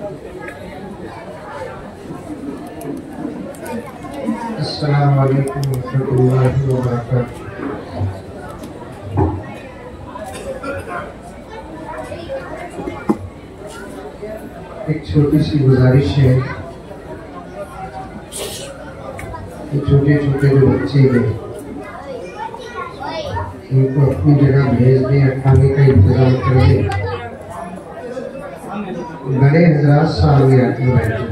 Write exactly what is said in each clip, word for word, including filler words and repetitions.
अस्सलामु अलैकुम रहमतुल्लाहि व बरकातुहू। एक छोटी सी गुजारिश है कि छोटे छोटे जो बच्चे हैं उनको अपनी जगह भेज दें, खाने का इंतजाम कर दें। बड़े हजरात सामने आके बैठे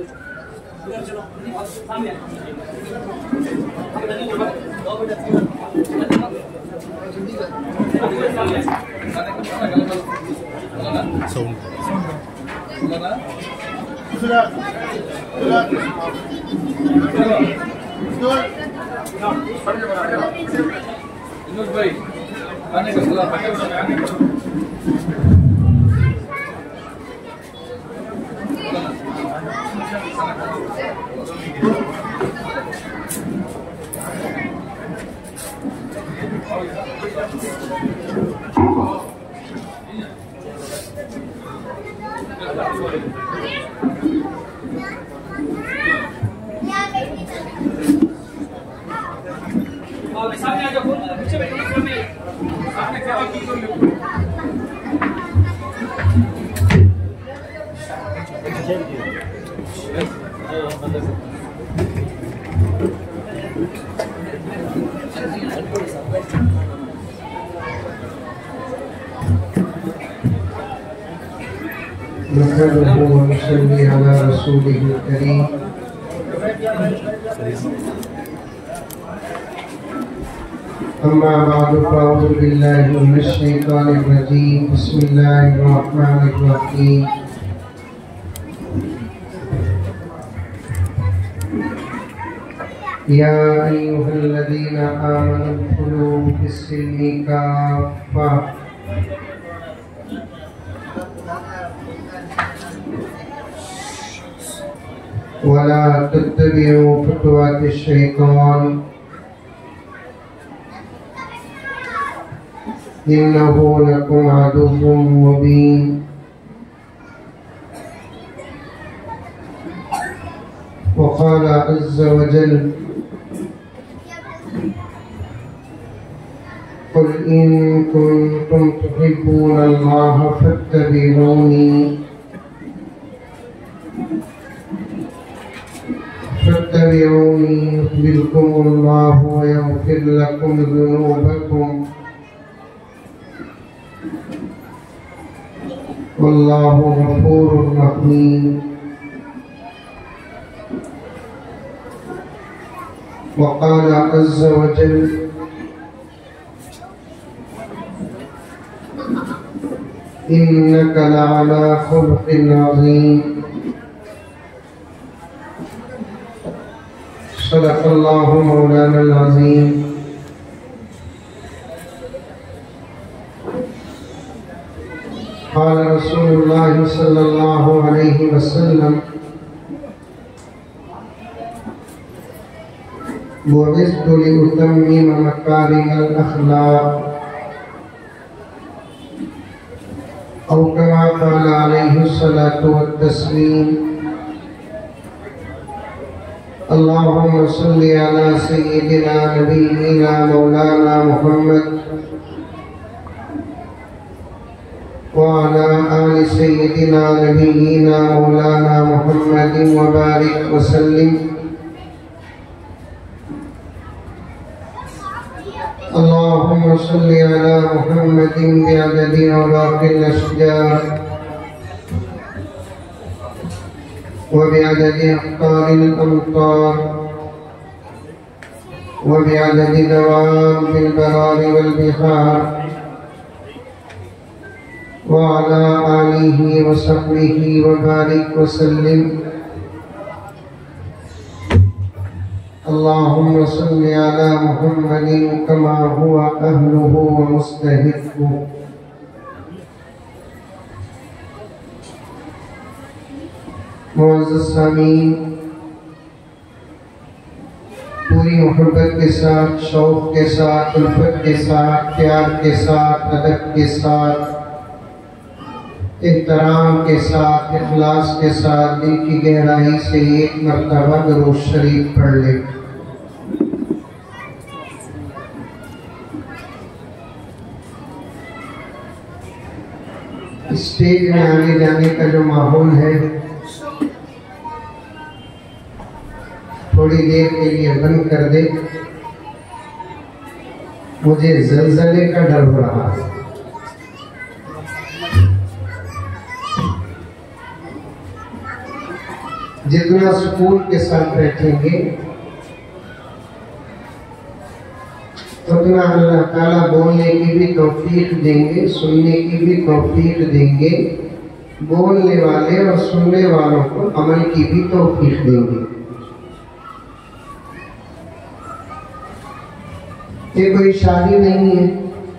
भाई खाने का सलाह सामने आ जाओ, पीछे बैठो, सामने क्या नहमदुहु व नसल्ली अला रसूलिहिल करीम। अम्मा बादु फ़अऊज़ु बिल्लाहि मिनश शैतानिर रजीम। बिस्मिल्लाहिर रहमानिर रहीम। या अय्युहल्लज़ीना आमनु उदखुलू फिस्सिल्मि काफ़्फ़ा वला तत्तबिउ खुतुवातिश शैतान इन्नहु लकुम अदुव्वुम मुबीन। वक़ाल अज़्ज़ व जल क़ुल इन कुन्तुम तुहिब्बूनल्लाह फत्तबिऊनी फत्तबिऊनी युहब्बिबकुमुल्लाहु व यग़फिर लकुम ज़ुनूबकुम वल्लाहु गफूरुर रहीम। वक़ाल अज़्ज़ व जल इन्नका लअला खुलुक़िन अज़ीम। सदक़ल्लाहु मौलानल अज़ीम। क़ाल रसूलुल्लाह सल्लल्लाहु अलैहि वसल्लम बुइस्तु लिउतम्मिम मकारिमल अख़लाक़ औ कमा क़ाल अलैहि सलातु वत्तस्लीम। अल्लाहुम्मा सल्लि अला सय्यिदिना नबिय्यिना मौलाना मुहम्मद व अला आलि सय्यिदिना नबिय्यिना मौलाना मुहम्मदिन व बारिक व सल्लिम। अल्लाहुम्मा सल्लि अला मुहम्मदिन बिअददि अवाक़िल अशजार व बिअददि अक़तारिल अमतार व बिअददि दवाबिल बरारि वल बिहार व अला आलिहि व सहबिहि व बारिक व सल्लिम। अल्लाहुम्मा सल्लि अला मुहम्मदिन कमा हुवा अहलुहु व मुस्तहिक़्क़ुहु। मुअज़्ज़ज़ सामीन, पूरी मोहब्बत के साथ, शौक़ के साथ, उल्फत के साथ, प्यार के साथ, अदब के साथ एहतराम के साथ, इखलास के साथ दिल की गहराई से एक मरतबा दुरूद शरीफ पढ़ ले। स्टेज में आने जाने का जो माहौल है थोड़ी देर के लिए बंद कर दे, मुझे जलजले का डर हो रहा है। जितना सुकून के साथ बैठेंगे उतना अल्लाह ताला बोलने की भी तौफीक देंगे, सुनने की भी तौफीक देंगे, बोलने वाले और सुनने वालों को अमल की भी तौफीक देंगे। ये कोई शादी नहीं है,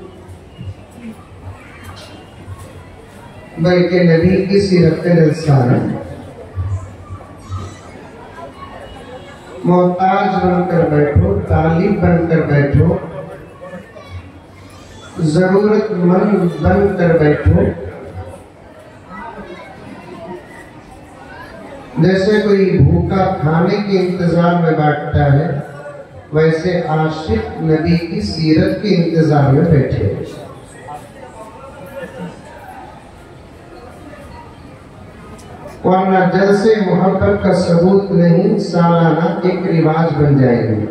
बल्कि नबी की सीरत का जलसा है। मोहताज बनकर बैठो, तालिब बनकर बैठो, जरूरतमंद बनकर बैठो। जैसे कोई भूखा खाने के इंतजार में बैठता है, वैसे आशिक नबी की सीरत के इंतजार में बैठे। वरना जलसे मोहब्बत का सबूत नहीं, सालाना एक रिवाज बन जाएगी।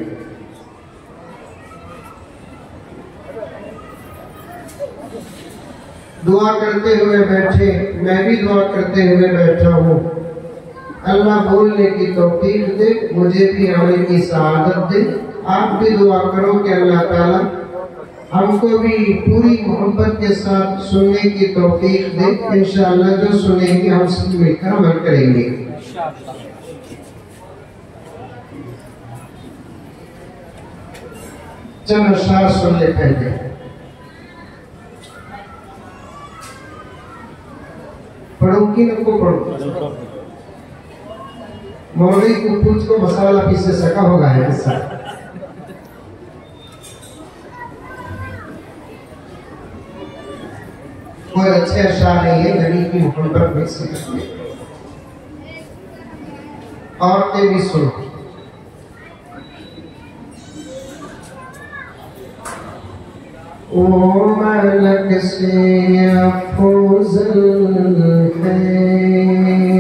दुआ करते हुए बैठे, मैं भी दुआ करते हुए बैठा हूँ। अल्लाह बोलने की तौफीक दे, मुझे भी अमल की सआदत दे। आप भी दुआ करो कि अल्लाह ताला हमको भी पूरी मोहब्बत के साथ सुनने की तौफीक दे। इंशाअल्लाह जो सुनेंगे हम सब मिलकर अमल करेंगे। चलो शार सुन ले पहले। पढ़ो कि नको पढ़ो? मौलवी को पूछ को मसाला पीसे सका होगा है ऐसा। कोई अच्छे अशार नहीं है, नबी की मोहब्बत में सीखते औरतें भी सुनो। ओ मलक से अफजल है,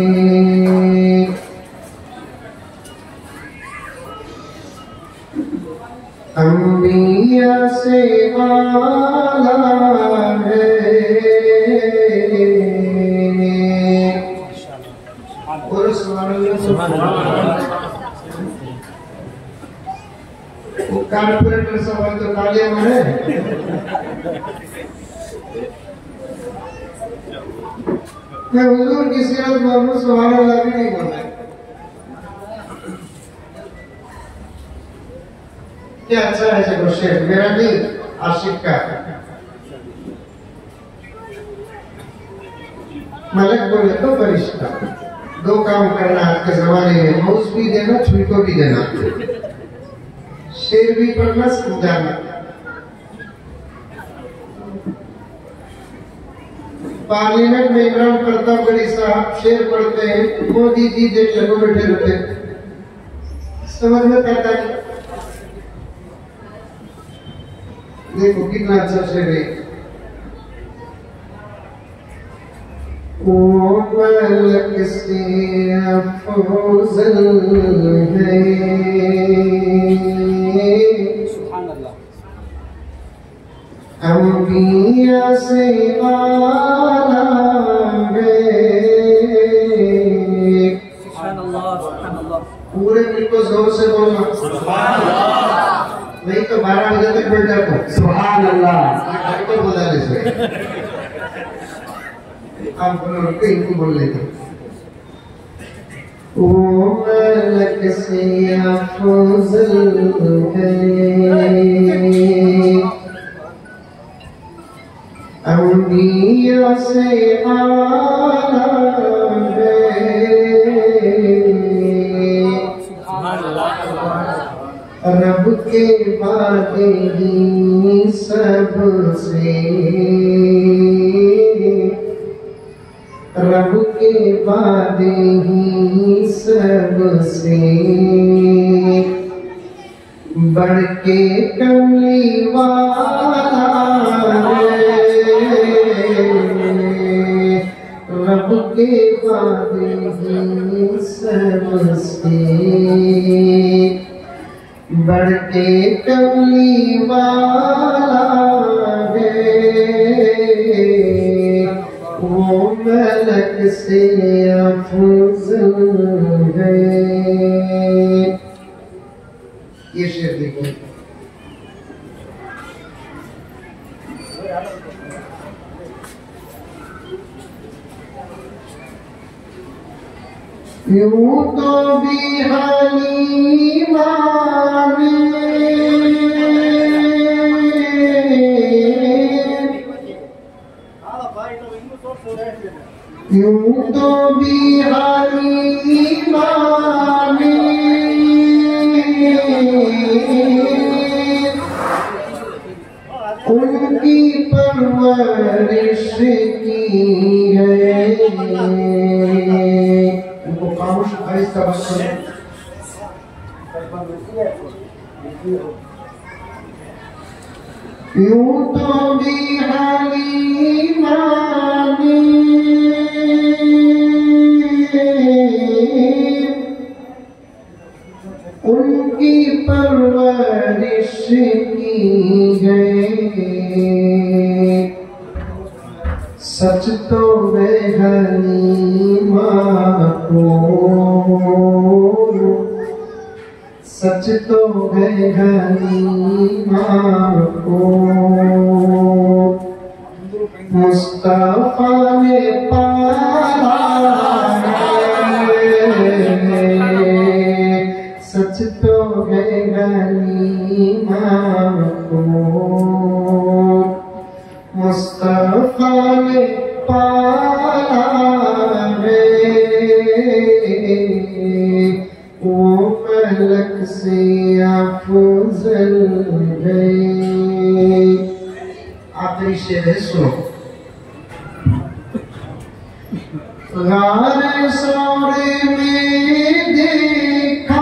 अंबिया से आला है। वो कारपोरेटर सवाल तो तालियां मारे। मैं हुजूर की सीरत मोहम्मद सुभान अल्लाह भी नहीं बोला। क्या अच्छा है जब शेर मेरा नहीं, आशिक का। मलक बोले तो फरिश्ता। दो काम करना आज के जमाने में, मौज भी देना, छुटको भी देना, शेर भी पढ़ना, समझाना। पार्लियामेंट में इमरान प्रताप गढ़ी साहब शेर पढ़ते हैं, मोदी जी देख लगो बैठे रहते, समझ में आता है। देखो कितना अच्छा शेर है। वो मलक से अफजल है, अंबिया से आला है। पूरे बिल्कुल जोर से बोलना नहीं तो बारह बजे तक बैठ जाता। सुभान अल्लाह को बोला जैसे आप बोलो, इनको बोल लेते। वो मलक से अफजल है, अंबिया से आला है। रब के बाद ही सबसे के बाद ही सबसे बढ़ के कमली वाला रब के बाद ही सबसे बढ़ के कमली वाला है, वो मलक से अफज़ल है। ये शेर देखिए, यूं तो भी हाली माने यूं तो भी हाली माने उनकी परवरिश की है। उनको खामोश आहिस्ता बंद यूं तो भी हाली माने उनकी परवरिश की गई। सच तो वे हलीमा को सच तो वे हलीमा को मुस्तफा ने पाला है। सच तो है हलीमा को मुस्तफा ने पाला है, वो मलक से अफज़ल है। आखिरी शेर है, सुनो। गारे सौरे में देखा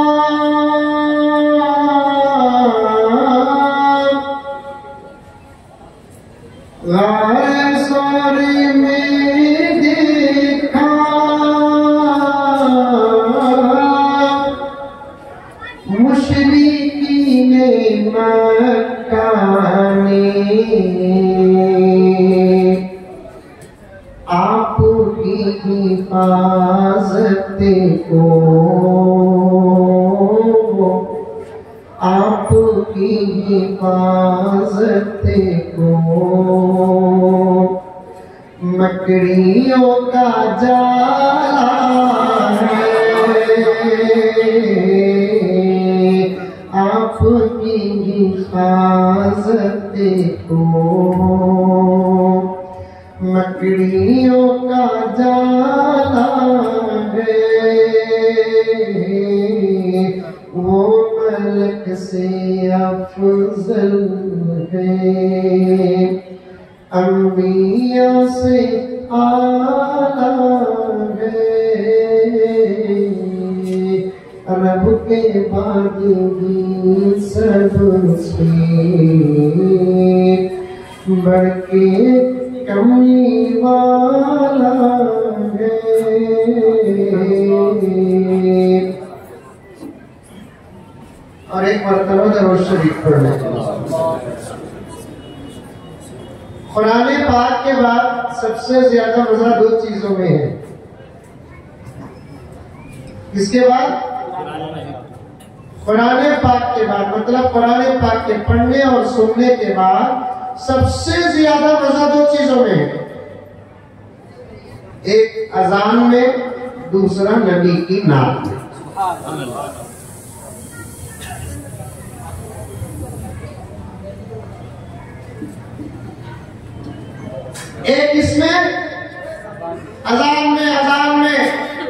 गारे सौरे में देखा मुशरिकीन मक्का ने आपकी हिफाजत को आपकी हिफाजत को मकड़ियों का जाला है। आपकी हिफाजत को मकड़ियों का जाला है, वो मलक से अफज़ल है। अंबिया से आला है, रब के बाद ही सबसे बढ़ के कमली वाला है। और एक मरतबा दरूद शरीफ पढ़ लेते हैं। कुरान पाक के बाद सबसे ज्यादा मजा दो चीजों में है। इसके बाद कुरान पाक के बाद, मतलब कुरान पाक के पढ़ने और सुनने के बाद सबसे ज्यादा मजा दो चीजों में है। एक अजान में, दूसरा नबी की नात में। एक इसमें अजान में अजान में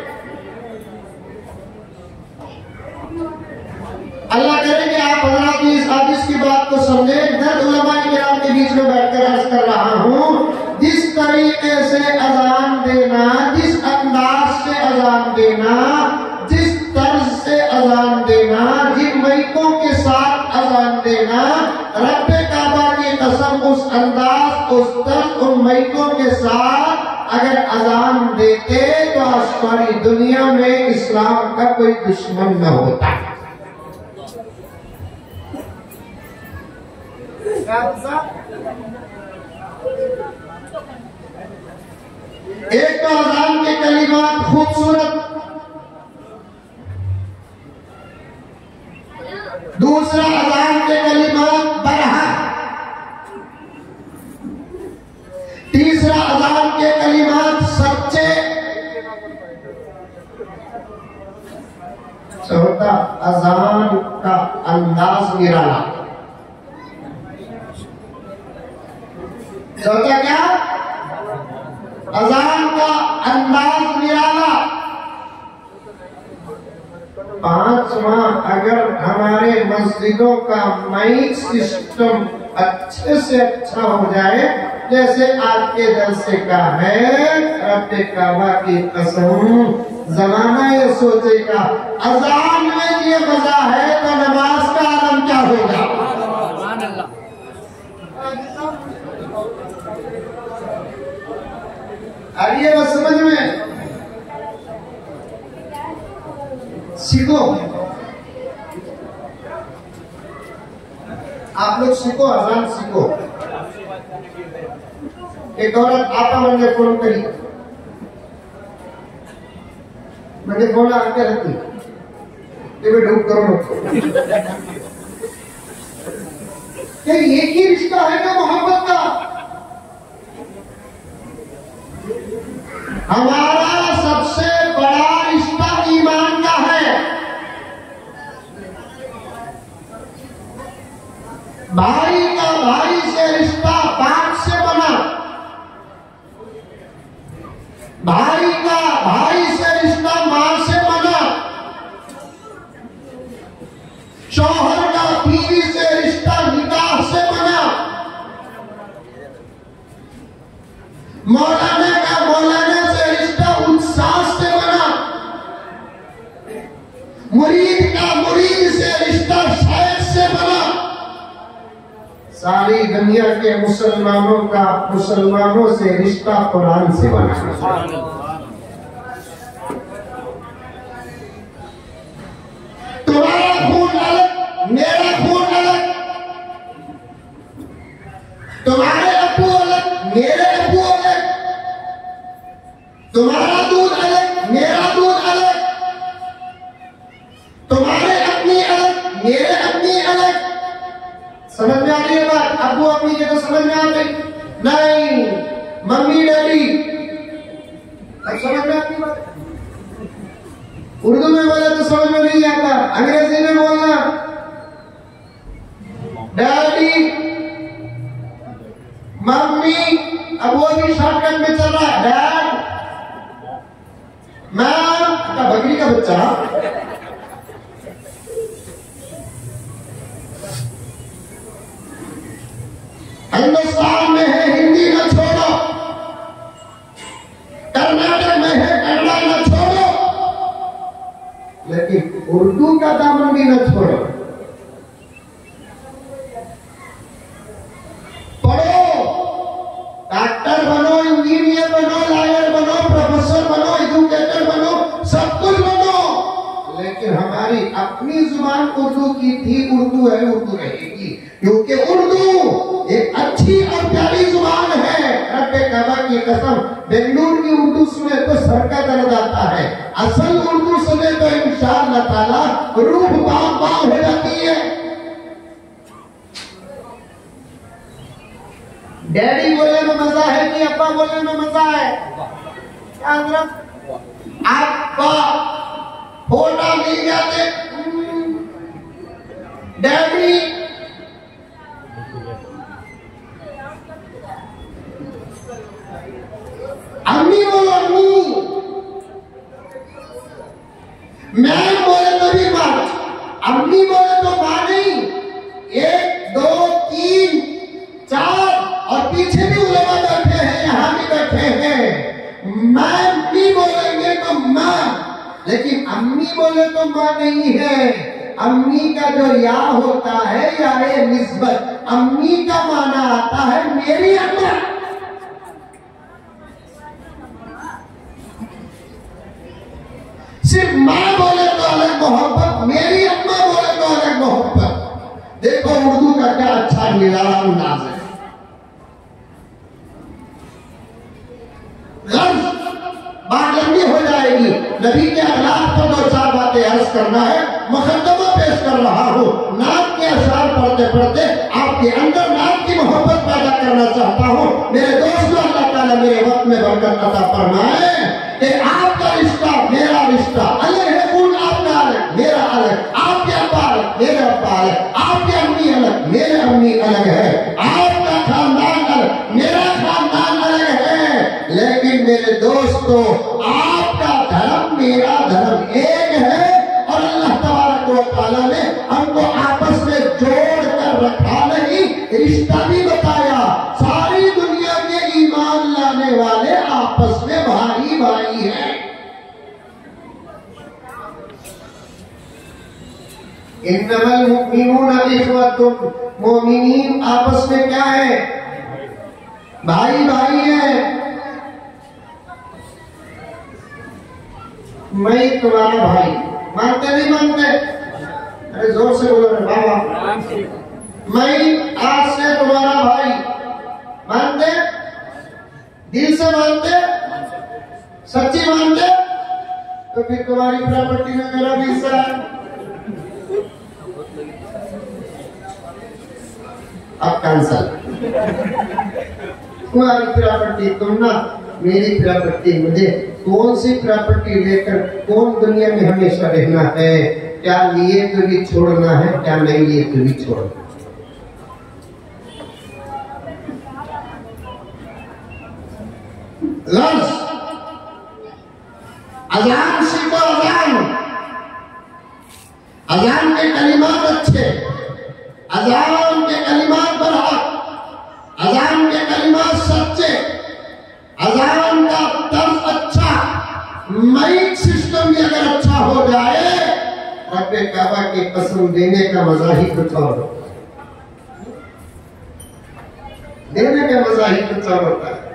अल्लाह करे कि आप हज़रात की इस हादिस की बात को समझे। दर्द उलमा किराम के बीच में बैठकर अर्ज कर रहा हूं, जिस तरीके से अजान देना, जिस अजान देते तो आज सारी दुनिया में इस्लाम का कोई दुश्मन न होता। एक तो अजान के कलिमात खूबसूरत, दूसरा अजान के कलिमात बरहा, तीसरा अजान के कलिमात सच्चे, चौथा अजान का अंदाज निराला। चौथा क्या? अजान का अंदाज निराला। पांचवा, अगर हमारे मस्जिदों का माइक सिस्टम अच्छे से अच्छा हो जाए, जैसे आपके जलसे का है, रब्बे काबा की कसम, जमाना ये सोचेगा अजान में ये मजा है तो नमाज का आलम क्या होगा। अब ये बस समझ में सीखो, आप लोग सीखो, अजान सीखो। एक औरत आपा मैंने फोन करी, मैंने फोन आके रहती ढूंढ करो ये एक ही रिश्ता है ना मोहब्बत का। हमारा सबसे बड़ा रिश्ता ईमान का है। भाई का भाई से रिश्ता बाप से बना, भाई का भाई से रिश्ता मां से बना, शौहर का बीवी से रिश्ता निकाह से बना, मौलाना का मौलाना से रिश्ता उत्साह से बना, मुरीद का मुरीद से रिश्ता शायद से बना। सारी दुनिया के मुसलमानों का मुसलमानों से रिश्ता कुरान से बना। तुम्हारा खून अलग, मेरा खून अलग, तुम्हारे अब्बू अलग, मेरे अब्बू अलग, तुम्हारा दूध अलग, मेरा दूध अलग, तुम्हारे अपनी अलग, मेरे अपनी अलग। समझ में आ रही है बात? अब्बू अम्मी के तो समझ में आ गई, नहीं मम्मी डैडी, अब समझ में आती बात। उर्दू में बोला तो समझ में नहीं आता, अंग्रेजी में बोलना डैडी मम्मी, अब वो भी शॉर्टकट में चल रहा है, डैड मैम का बकरी का बच्चा। हिंदुस्तान में है हिंदी न छोड़ो, कर्नाटक में है कन्नड़ा न छोड़ो, लेकिन उर्दू का दामन भी न छोड़ो। पढ़ो, डॉक्टर बनो, इंजीनियर बनो, लॉयर बनो, प्रोफेसर बनो, एजुकेटर बनो, सब कुछ बनो, लेकिन हमारी अपनी जुबान उर्दू की थी, उर्दू है, उर्दू रहेगी, क्योंकि उर्दू एक अच्छी और प्यारी जुबान है। रब्बे काबा की कसम, बेंगलुरु की उर्दू सुने तो सर का दर्द आता है, असल उर्दू सुने तो इंशाअल्लाह ताला रूह बाग बाग हो जाती है। डैडी बोलने में मजा है कि अब्बा बोलने में मजा है? क्या अब्बा फोटा मिल जाते, डैडी अम्मी बोलो, अम्मी मैं बोले तो भी बात, अम्मी बोले तो मां नहीं। एक दो तीन चार और पीछे भी उलमा बैठे हैं, यहां भी बैठे हैं। मैं अम्मी बोलेंगे तो मां, लेकिन अम्मी बोले तो मां नहीं है। अम्मी का जो या होता है यारे निस्बत, अम्मी का माना आता है मेरी अम्मा। सिर्फ माँ बोले तो अलग मोहब्बत, मेरी अम्मा बोले तो अलग मोहब्बत। देखो उर्दू का क्या अच्छा निराला अंदाज है। बात लंबी हो जाएगी, नबी के अखलाक पर दो चार बातें अर्ज करना है, मुकद्दमा पेश कर रहा हूँ। नाम के अशआर पढ़ते पढ़ते आपके अंदर नाम की मोहब्बत पैदा करना चाहता हूँ। मेरे दोस्तों, अल्लाह ताला मेरे वक्त में बरकत अता फरमाए कि आपका रिश्ता मेरा रिश्ता अलग है, उन आपका अलग मेरा अलग, आपके अब्बा अलग मेरे अब्बा अलग, आपके अम्मी अलग मेरे अम्मी अलग है, आपका खानदान अलग मेरा खानदान अलग है। लेकिन मेरे दोस्तों, आपका धर्म मेरा धर्म एक है और अल्लाह तबारक व तआला ने हमको आपस में जोड़ कर रखा नहीं, रिश्ता भी बताया। सारी दुनिया के ईमान लाने वाले आपस में भाई भाई हैं। इन्नमल मुमिनूना इख्वतुन, मोमिनीन आपस में क्या है? भाई भाई है। मैं तुम्हारा भाई, मानते नहीं मानते? अरे जोर से बोलो रे बाबा। मैं आज से तुम्हारा भाई, मानते? दिल से मानते? सच्ची मानते? तो फिर तुम्हारी प्रॉपर्टी में मेरा भी हिस्सा है। अब कैंसल। तुम्हारी प्रॉपर्टी तुम ना, मेरी प्रॉपर्टी मुझे। कौन सी प्रॉपर्टी लेकर कौन दुनिया में हमेशा रहना है? क्या लिए तो भी छोड़ना है, क्या नहीं लिए तो भी छोड़ना। लफ्ज़ अजान सीखो, अजान अजान के कलिमात अच्छे, अजान के कलिमात पर हक, अजान के कलिमात सच्चे, अजान का तर्ज अच्छा, माइक सिस्टम भी अगर अच्छा हो जाए, रब्बे काबा की कसम देने का मजा ही कुछ और होता है, देने का मजा ही कुछ और होता है।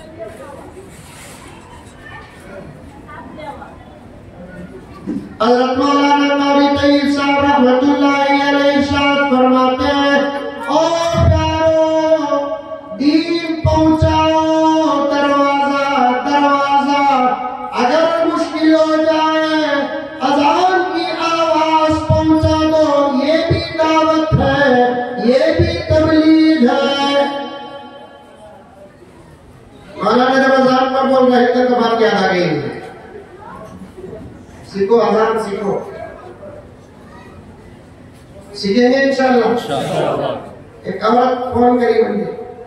हज़रत मौलाना नबी तैयब साहब रहमतुल्लाहि अलैहि इरशाद फरमाते हैं, ओ प्यारो दीन पहुंचाओ दरवाजा दरवाजा, अगर मुश्किल हो जाए अजान की आवाज पहुंचा दो, ये भी दावत है, ये भी तबलीग है। मौलाना जब अजान पर बोल रहे थे तो बात याद आ गई। सीखो, अजान सीखो, सीखेंगे इंशाअल्लाह। एक औरत फोन करी मुझे,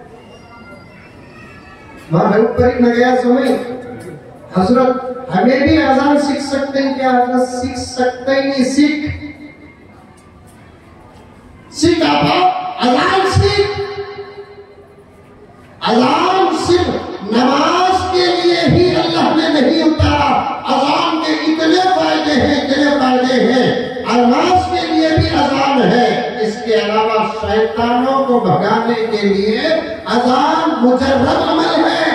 वहां ऊपर ही न गया समय, हजरत हमें भी अजान सीख सकते हैं क्या? हजरत सीख सकते हैं, सीख सीख आप अजान सीख। अजान सिर्फ नमाज के लिए ही अल्लाह ने नहीं उतारा, अजान के इतने फायदे हैं, इतने फायदे हैं। नमाज के लिए भी अजान है, इसके अलावा शैतानों को भगाने के लिए अजान मुजर्रब अमल है।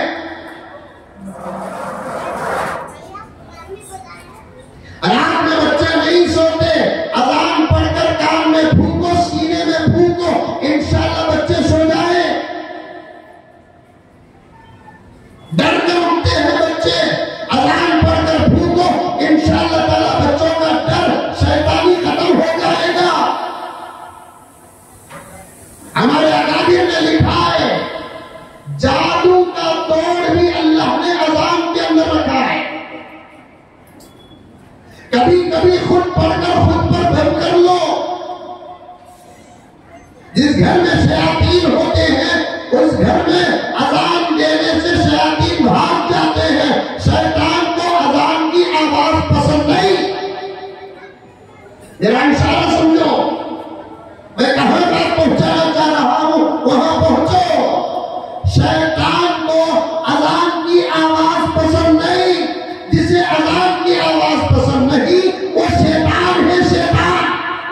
रात में बच्चे नहीं सोते, अजान पढ़कर कान में फूको, सीने में फूको, इंशाअल्लाह बच्चे सो जाए। डर में उठते हैं बच्चे, अजान पढ़कर फूको, इंशाअल्लाह ताला बच्चों का डर शैतानी खत्म हो जाएगा। हमारे अकाबिर ने लिखा है, जादू का तोड़ भी अल्लाह ने अजान के अंदर रखा है। कभी कभी खुद पढ़कर खुद पर भर कर लो। जिस घर में शयातीन होते हैं, उस घर में अजान देने से शयातीन भाग जाते हैं। शैतान को अजान की आवाज पसंद नहीं। जरा इशारा समझो, मैं कहां तक पहुंचाना चाह रहा हूं, वहां पहुंचो। शैतान को अजान की आवाज पसंद नहीं। जिसे अजान की आवाज पसंद नहीं, वो शैतान है, शैतान।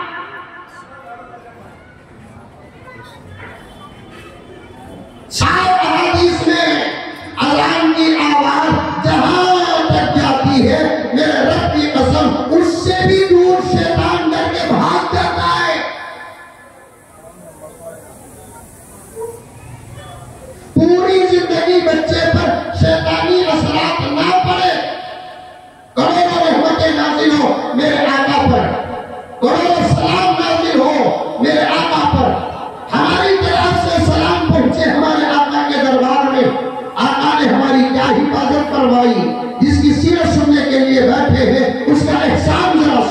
सात हदीस में अजान की आवाज जहां तक जाती है, मेरे रब की कसम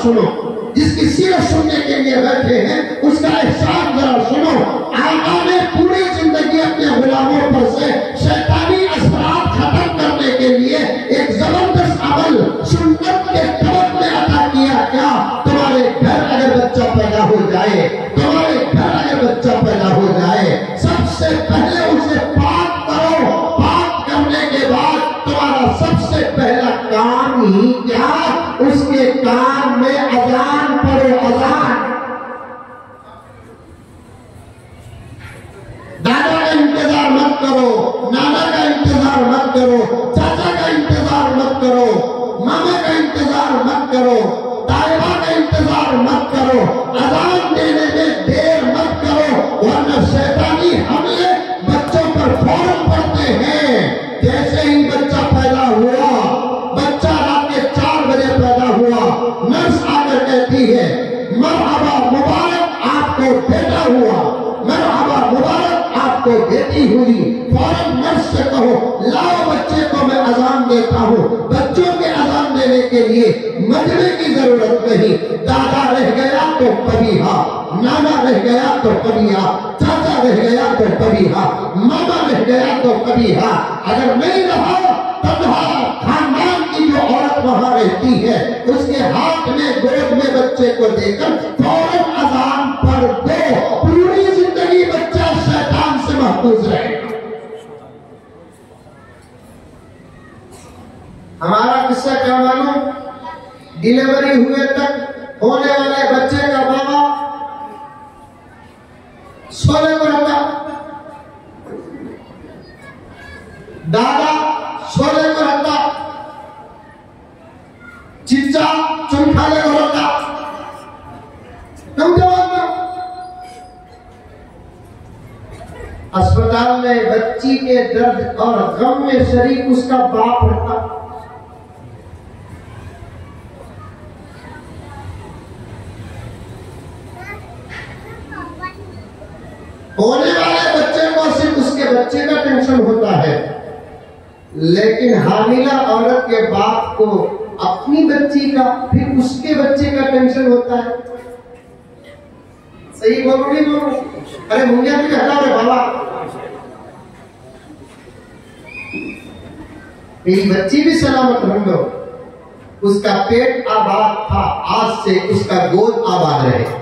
सुनो, जिसकी सीरत सुनने के लिए बैठे हैं उसका एहसान जरा सुनो। आका ने पूरी जिंदगी अपने गुलामों पर से शैतानी असरात खत्म करने के लिए एक जबरदस्त अमल सुन्नत के तबक में अता किया। क्या तुम्हारे घर अगर बच्चा पैदा हो जाए, तुम्हारे घर अगर बच्चा पैदा हो जाए, सबसे पहले उसे पाक करो। पाक करने के बाद तुम्हारा सबसे पहला काम ही क्या, उसके कान में अजान पढ़ो, अजान। दादा का इंतजार मत करो, नाना का इंतजार मत करो, चाचा का इंतजार मत करो, मामा का इंतजार मत करो, ताइबा का इंतजार मत करो, अजान देने में देर मत करो, वरना शैतानी हमले बच्चों पर फौरन पड़ते हैं। जैसे ही बच्चा पैदा हुआ, बच्चा रात के चार बजे पैदा हुआ, नर्स आकर कहती है मरहबा मुबारक आपको बेटा हुआ, मरहबा मुबारक आपको बेटी हुई। फौरन नर्स से कहो लाओ बच्चे को मैं अजान देता हूँ। बच्चों के अजान देने के लिए मजबे की जरूरत नहीं। दादा रह गया तो कभी हाँ, नाना रह गया तो कभी हाँ, चाचा रह गया तो कभी हाँ, मामा रह गया तो कभी हाँ। अगर नहीं रहा तन्हा खानदान की जो औरत वहां रहती है उसके हाथ में गोद में बच्चे को देकर फौरन अजान पढ़ दो। पूरी जिंदगी बच्चा शैतान से महफूज रहे। हमारा किस्सा क्या मालूम, डिलीवरी हुए तक होने वाले बच्चे का बाबा सोने को रहता, दादा सोने को रहता, चिच्चा चुनखाने को रहता। नौजवान अस्पताल में बच्ची के दर्द और गम में शरीक उसका बाप रहता। होने वाले बच्चे को सिर्फ उसके बच्चे का टेंशन होता है, लेकिन हामिला औरत के बाप को अपनी बच्ची का, फिर उसके बच्चे का टेंशन होता है। सही बोल रही बोल? अरे मुंडिया भी हटा रहे बाबा, मेरी बच्ची भी सलामत रहो, उसका पेट आबाद था, आज से उसका गोद आबाद रहे।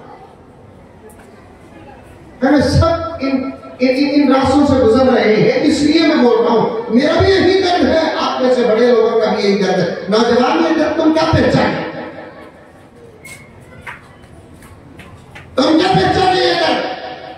मैं सब इन इन, इन रास्तों से गुजर रहे हैं, इसलिए मैं बोल रहा हूं। मेरा भी यही दर्द है, आप में से बड़े लोगों का भी यही दर्द है। नौजवान में दर्द तुम क्या पहचाने, तुम क्या पहचाने ये दर्द?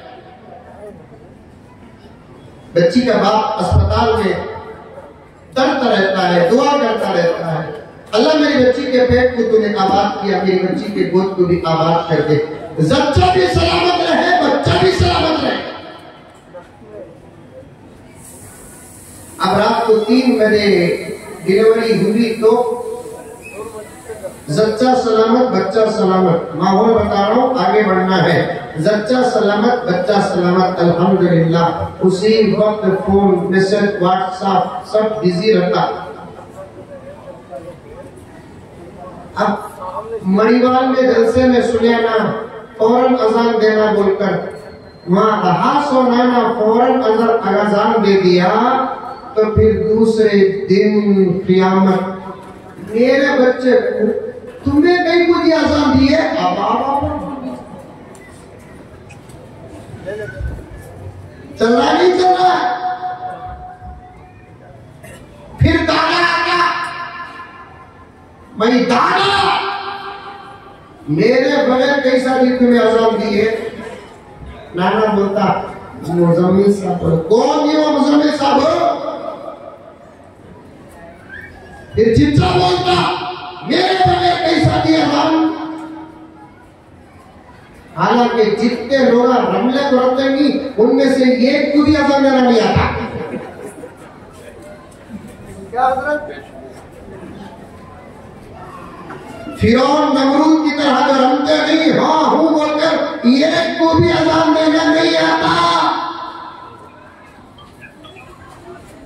बच्ची का बाप अस्पताल में डरता रहता है, दुआ करता रहता है, अल्लाह मेरी बच्ची के पेट को तूने आबाद किया, मेरी बच्ची के गोद को भी आबाद कर दे। बच्चा भी सलामत रहे, बच्चा भी सलामत रहे। अब रात को तीन बजे डिलीवरी हुई तो जच्चा सलामत, बच्चा सलामत। माहौल बता रहा हूं, आगे बढ़ना है। जच्चा सलामत, बच्चा सलामत, अल्हम्दुलिल्लाह। उसी वक्त फोन, मैसेज, व्हाट्सएप सब बिजी रहता। अब मणिवाल में जलसे में सुनियाना फौरन अजान देना बोलकर वहां रहा सोनाना, फौरन अगर अजान दे दिया तो फिर दूसरे दिन क़यामत। मेरे बच्चे तुम्हें कहीं कुछ अजान दी है, अब चल रहा नहीं चल रहा। फिर दादा आया, भाई दादा मेरे बगैर कई सारी तुम्हें अजान दी है। नाना बोलता मुजम्मिल साहब। कौन ये वो मुजम्मिल साहब? फिर चिच्चा बोलता मेरे बगैर कई सारी अजान। हालांकि जितने लोग रमले को रखेंगी उनमें से एक को भी अजान देना नहीं आता। क्या हजरत? फिरौन नमरूद की तरह जो रमते नहीं हाँ हूं बोलकर एक को भी अजान देना नहीं आता।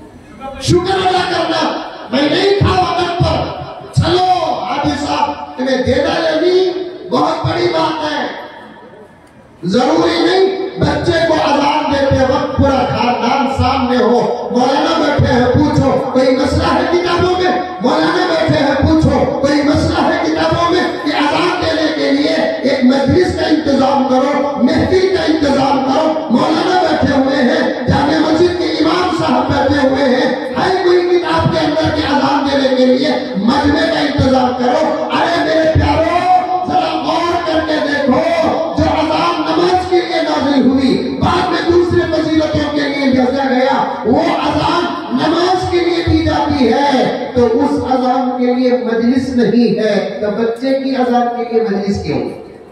शुक्र अदा करना, मैं नहीं था वक्त पर। चलो हाजी साहब में देना लेनी बहुत बड़ी बात है। जरूरी नहीं बच्चे को अजान देते वक्त पूरा खानदान सामने हो, मौलाना बैठे हैं पूछो कोई मसला है किताबों में, मौलाना बैठे हैं पूछो कोई मसला है किताबों में, कि अजान देने के लिए एक मजलिस का इंतजाम करो, महफिल का इंतजाम करो। मौलाना बैठे हुए हैं, जामे मस्जिद के इमाम साहब बैठे हुए हैं, है कोई किताब के अंदर के अजान देने के लिए मजमे का इंतजाम करो। अरे मेरे प्यारो जरा गौर करके देखो, जो अजान नमाज के लिए नाज़िल हुई, बाद में दूसरे फजीलतों के लिए भेजा गया, वो अजान नमाज के लिए दी जाती है, तो उस अजान के लिए मजलिस नहीं है, तो बच्चे की अजान के लिए मजलिस क्यों?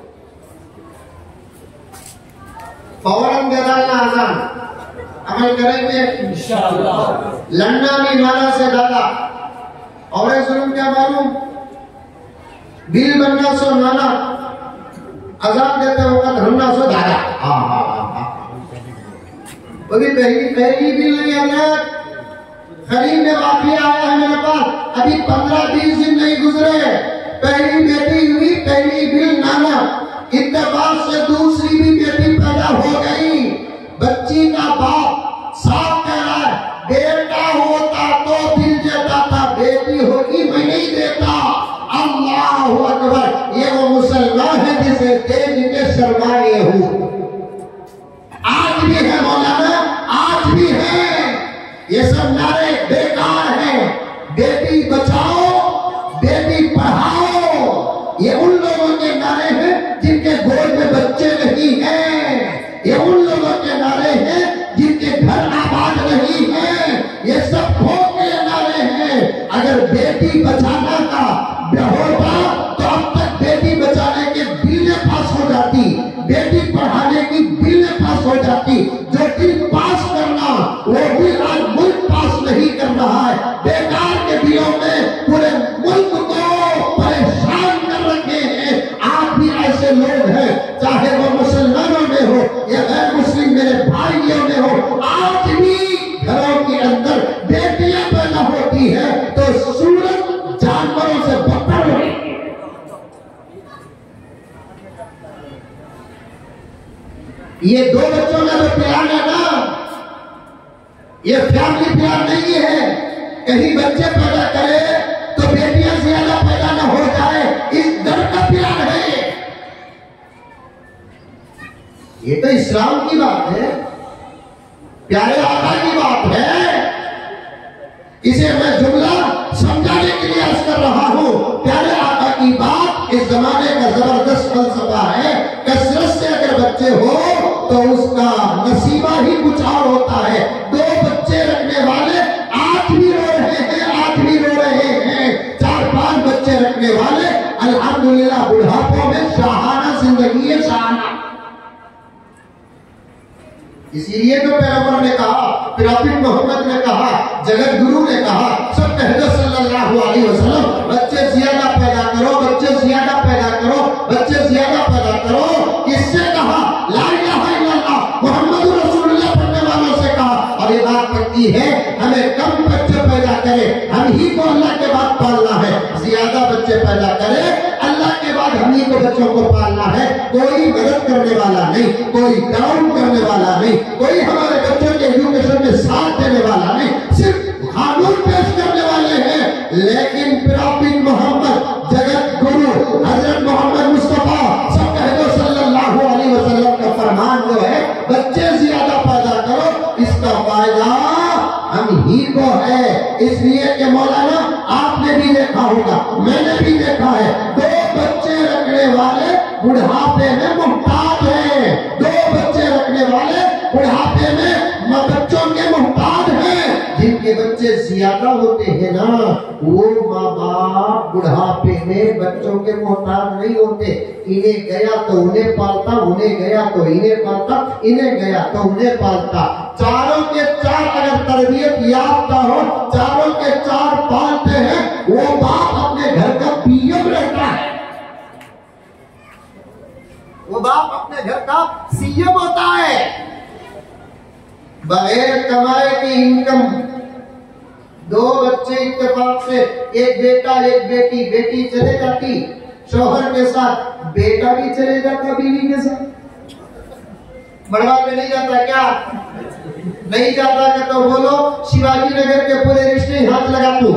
फौरन दे डालना अजान, अमल करेंगे इंशाअल्लाह। लड़ना भी माना से दादा और जुल्म क्या मालूम, बिल बनना सो नाना, अजान देते वक्त हन्ना सो दादा। हाँ हाँ हाँ वो भी पहली पहली बिल नहीं आया, करीब में वाकया आया है मेरे पास, अभी पंद्रह बीस दिन नहीं गुजरे, पहली बेटी हुई, पहली बिल नाना, इत्तेफाक से दूसरी भी बेटी पैदा हो गई। बच्ची का बाप साफ कह रहा है, बेटा होता तो दिल देता था, बेटी होगी मैं नहीं देता। अल्लाह अकबर, ये वो मुसलमान है जिसे देख के शर्माए हो। आज भी है मौलाना, आज भी है, ये सब नारे बेकार हैं। बेटी बचाओ, बेटी पढ़ाओ, ये उन लोगों के नारे हैं जिनके गोद में बच्चे नहीं हैं, ये उन लोगों के नारे हैं जिनके घर आबाद नहीं है, ये सब खोख के नारे हैं। अगर बेटी बचाना का होता तो अब तक बेटी बचाने के बिलें पास हो जाती, बेटी पढ़ाने की बिलें पास हो जाती। जो बिल पास करना वो बिल आज मुल्क पास नहीं कर रहा है, बेकार के बिलों में पूरे मुल्क को परेशान कर रखे हैं। आज भी ऐसे लोग हैं, चाहे वो मुसलमानों में हो या गैर मुस्लिम मेरे भाइयों में हो, आज भी घरों के अंदर बेटियां पैदा होती है तो सूरत जानवरों से बदतर है। ये दो बच्चों का जो प्यार है ना, ये फैमिली प्यार नहीं है। कहीं बच्चे पैदा करे तो बेटियां ज्यादा पैदा न हो जाए, इस डर का प्यार है। ये तो इस्लाम की बात है, प्यारे आका की बात है। इसे मैं जुमला समझाने के लिए अर्ज कर रहा हूं। प्यारे आका की बात इस जमाने का जबरदस्त फलसफा है। कसरत से अगर बच्चे हो तो उसका नसीबा ही कुछ और होता है। दो बच्चे रखने वाले आज भी रो रहे हैं, आज भी रो रहे हैं। चार पांच बच्चे रखने वाले अल्हम्दुलिल्लाह बुढ़ापों में शाहाना जिंदगी है, शाहाना। इसीलिए तो पैगंबर ने कहा, प्रॉफिट मोहम्मद ने कहा, जगत गुरु ने कहा, सब कहते सल्लल्लाहु अलैहि वसल्लम, बच्चे ज्यादा पैदा करो, बच्चे ज्यादा पैदा करो, बच्चे ज्यादा पैदा करो। किससे कहा? ला इलाहा इल्लल्लाह मुहम्मदुर रसूलुल्लाह पढ़ने वालों से कहा। और ये बात पक्की है, हमें कम बच्चे पैदा करें, हम ही को अल्लाह के बाद पालना है। ज्यादा बच्चे पैदा करें, अल्लाह के बाद हम ही को बच्चों को पालना है। कोई मदद करने वाला नहीं, कोई डाउन करने वाला नहीं, कोई हमारे बच्चों के एजुकेशन में साथ देने वाला नहीं, सिर्फ कानून पेश करने वाले हैं। लेकिन प्रॉफिट मोहम्मद, जगत गुरु हजरत मोहम्मद मुस्तफा सब कहते सल्लल्लाहु अलैहि वसल्लम का फरमान जो है, बच्चे ज्यादा पैदा करो, इसका फायदा हम ही को है। इसलिए कि मौलाना आपने भी देखा होगा, मैंने भी देखा है, दो बच्चे रखने वाले बुढ़ापे में मुहताज हैं। दो बच्चे रखने वाले बुढ़ापे में बच्चों के मुहताज हैं। जिनके बच्चे ज्यादा होते हैं ना, वो माँ बाप बुढ़ापे में बच्चों के मोहताज नहीं होते। इन्हें गया तो उन्हें पालता, उन्हें गया तो इन्हें पालता, इन्हें गया तो उन्हें पालता। चारों के चार अगर तरबियत याफ्ता हो, चारों के चार पालते हैं, वो बाप अपने घर का पीएम रहता है, वो बाप अपने घर का सीएम होता है। बगैर कमाए की इनकम, दो बच्चे इत्तेफाक से, एक बेटा एक बेटी, बेटी चले जाती, शौहर के साथ, बेटा भी चले जाता बीवी के साथ। मड़वा में नहीं जाता क्या? नहीं जाता क्या? तो बोलो शिवाजी नगर के पूरे रिश्ते हाथ लगा तू।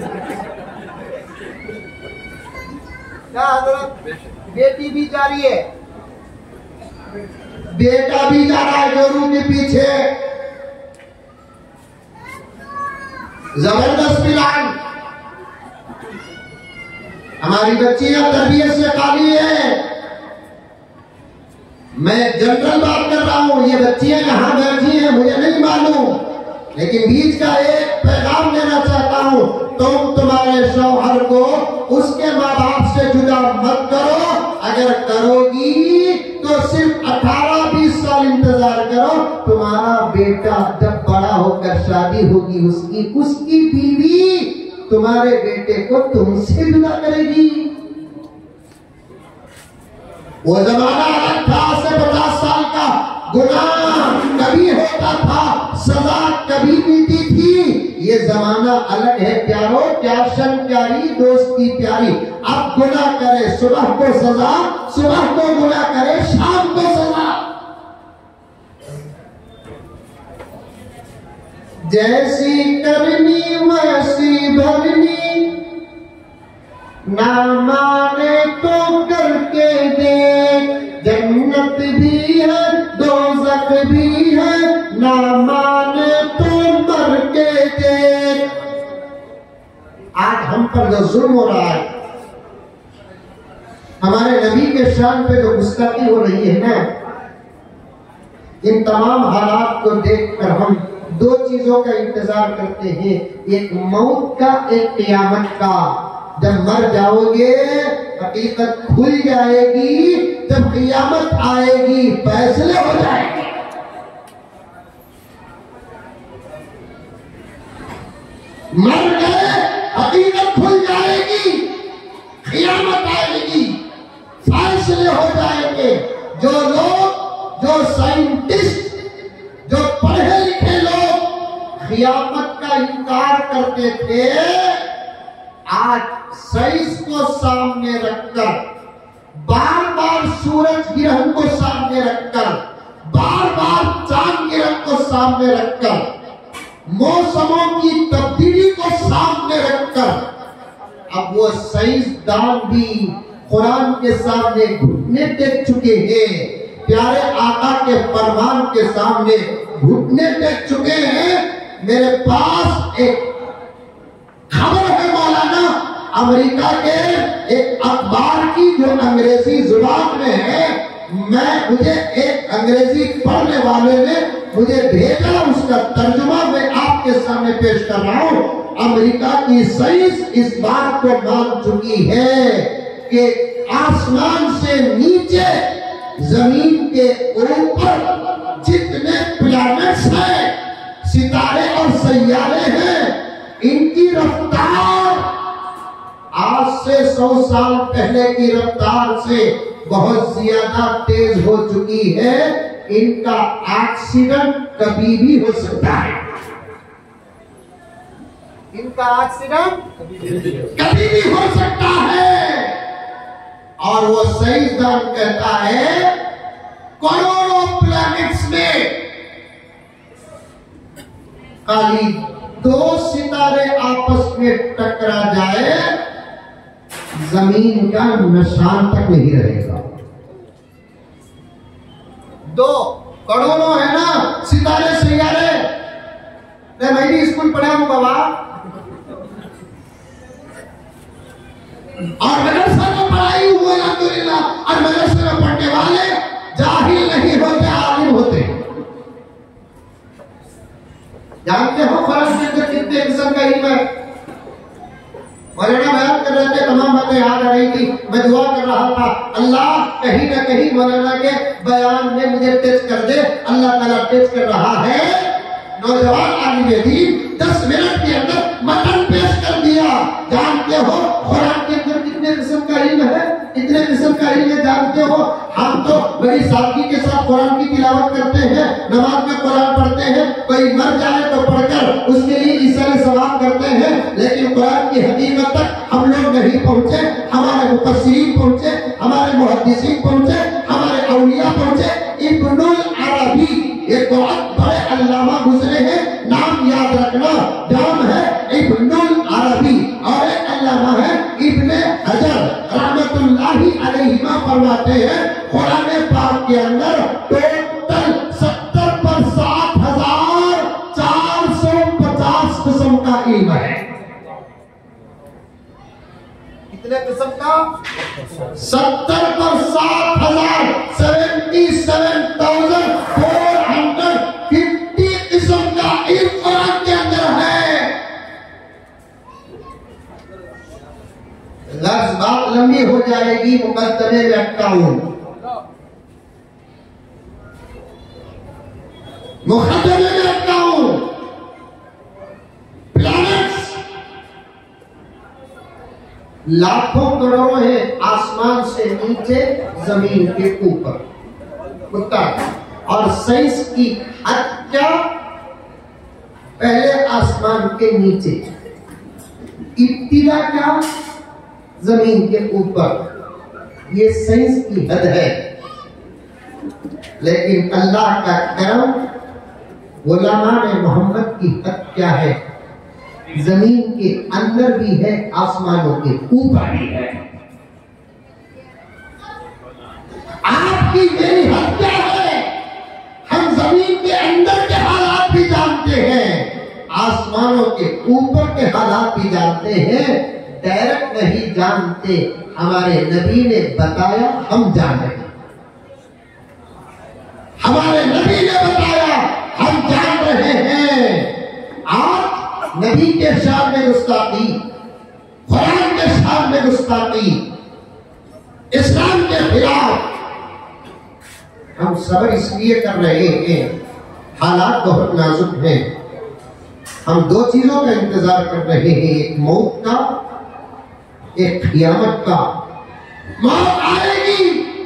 क्या हजरत? बेटी भी जा रही है, बेटा भी जा रहा है जोरू के पीछे। जबरदस्त प्लान। हमारी बच्चियां तरबियत से खाली है। मैं जनरल बात कर रहा हूं, ये बच्चियां कहां बैठी हैं मुझे नहीं मालूम, लेकिन बीच का एक पैगाम देना चाहता हूं। तुम तुम्हारे शौहर को उसके माँ बाप से जुदा मत करो। अगर करोगी तो सिर्फ अठारह बीस साल इंतजार करो। तुम्हारा बेटा जब बड़ा होकर शादी होगी उसकी उसकी बीवी तुम्हारे बेटे को तुमसे जुदा करेगी। वो जमाना अलग था। आज से पचास साल का गुनाह कभी होता था, सजा कभी मिलती थी। ये जमाना अलग है प्यारो। प्यारशन प्यारी, दोस्ती प्यारी। अब गुनाह करे सुबह को सजा, सुबह को गुनाह करे शाम को सजा। जैसी करनी वैसी भरनी, ना माने तो करके देख। जन्नत भी है दोज़ख भी है, ना माने तो मर के देख। आज हम पर जो जुल्म हो रहा है, हमारे नबी के शान पे जो गुस्ताखी हो रही है ना, इन तमाम हालात को देखकर हम दो चीजों का इंतजार करते हैं, एक मौत का, एक क़यामत का। जब मर जाओगे हकीकत खुल जाएगी, जब क़यामत आएगी फैसले हो जाएंगे। मर गए हकीकत खुल जाएगी, क़यामत आएगी, फैसले हो जाएंगे। जो लोग, जो साइंटिस्ट, जो पढ़े लिखे लोग क़यामत का इनकार करते थे, आज साइंस को सामने रखकर, बार बार सूरज ग्रहण को सामने रखकर, बार बार चांद ग्रहण को सामने रखकर, मौसमों की तब्दीली को सामने रखकर, अब वो साइंसदान भी कुरान के सामने घुटने टेक चुके हैं। प्यारे आका के फरमान के सामने घुटने टेक चुके हैं। मेरे पास एक खबर है मौलाना, अमेरिका के एक अखबार की जो अंग्रेजी जुबान में है। मैं मुझे एक अंग्रेजी पढ़ने वाले ने मुझे भेजा, उसका तर्जुमा मैं आपके सामने पेश कर रहा हूँ। अमेरिका की साइंस इस बात को मान चुकी है कि आसमान से नीचे, जमीन के ऊपर जितने प्लैनेट्स हैं, सितारे और सैयारे हैं, इनकी रफ्तार आज से सौ साल पहले की रफ्तार से बहुत ज्यादा तेज हो चुकी है। इनका एक्सीडेंट कभी भी हो सकता है। इनका एक्सीडेंट कभी भी हो सकता है। और वो साइंसदान कहता है करोड़ों प्लैनेट्स में खाली दो सितारे आपस में टकरा जाए, जमीन का निशान तक नहीं रहेगा। दो करोड़ों है ना सितारे सैयारे। मैं भी स्कूल पढ़ा हूं बाबा, और मदरसा में पढ़ाई हुई अल्हम्दुलिल्लाह। और मदरसे में पढ़ने वाले जाहिल नहीं होते, आलिम होते। जानते हो फर्ज के अंदर कितने किस्म का इल्म है? मौलाना बयान कर रहे थे, तमाम बातें याद आ रही थी। मैं दुआ कर रहा था, अल्लाह कहीं ना कहीं मौलाना के बयान में मुझे टच कर दे। अल्लाह ताला टच कर रहा है। नौजवान आलिम दीन दस मिनट के अंदर मतन पेश कर दिया। जानते हो कुरान के अंदर कितने किस्म का इल्म है? कितने किस्म का इल्म जानते हो। हम तो बड़ी सादगी के साथ कुरान की तिलावत करते हैं, नमाज में कुरान पढ़ते हैं, कोई मर जाए तो पढ़कर उसके लिए इशारे सवाब करते हैं, लेकिन कुरान की हकीकत तक हम लोग नहीं पहुंचे। हमारे मुफस्सिरीन पहुंचे, हमारे मुहद्दिसीन पहुंचे, हमारे औलिया पहुंचे। इब्नुल अरबी एक बहुत बड़े अल्लामा गुजरे हैं, नाम याद रखना, नाम है इब्नुल अरबी, और एक अल्लामा है इब्ने हजर रहमतुल्लाहि अलैहिमा फरमाते हैं कुरान पाक के अंदर टोटल सत्तर पर सात हजार चार सौ पचास किस्म का इल्म है। कितने किस्म का? सत्तर पर सात हजार seventy seven thousand four hundred fifty किस्म का इल्म कुरान के अंदर है। लफ्ज़ बात लंबी हो जाएगी, मुकद्दमे में अटकाऊं। मुकद्दमे में अटकाऊं। प्लैनेट्स लाखों करोड़ों है, आसमान से नीचे, जमीन के ऊपर उत्तर। और साइंस की हद क्या? पहले आसमान के नीचे, इब्तिदा क्या? जमीन के ऊपर। ये साइंस की हद है, लेकिन अल्लाह का करम, गुलामान मोहम्मद की हद क्या है? जमीन के अंदर भी है, आसमानों के ऊपर भी है। आपकी मेरी हद क्या है? हम जमीन के अंदर के हालात भी जानते हैं, आसमानों के ऊपर के हालात भी जानते हैं। डायरेक्ट नहीं जानते, हमारे नबी ने बताया, हम जान रहे हैं। हमारे नबी ने बताया, हम जान रहे हैं। आज नबी के शान में गुस्ताखी, कुरान के शान में गुस्ताखी, इस्लाम के खिलाफ हम सब्र इसलिए कर रहे हैं, हालात बहुत नाजुक हैं। हम दो चीजों का इंतजार कर रहे हैं, एक मौत का, एक क़यामत का। मौत आएगी,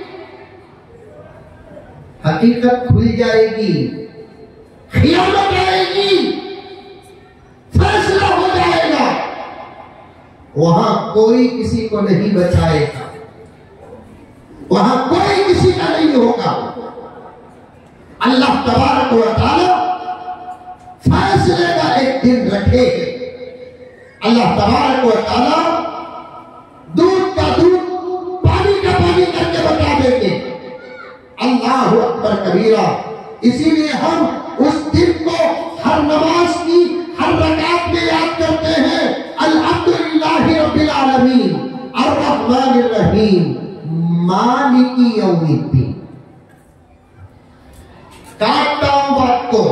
हकीकत खुल जाएगी, क़यामत आएगी, फैसला हो जाएगा। वहां कोई किसी को नहीं बचाएगा, वहां कोई किसी का नहीं होगा। अल्लाह तबारक व तआला फैसले का एक दिन रखे। अल्लाह तबारक व तआला दूध का दूध, पानी का पानी करके बता देंगे। अल्लाहु अकबर कबीरा। इसीलिए हम उस दिन को हर नमाज की हर रकात में याद करते हैं, अल्हम्दुलिल्लाहि रब्बिल आलमीन अर्रहमानिर रहीम मालिकी यौमिद्दीन। काटता हूं बात को।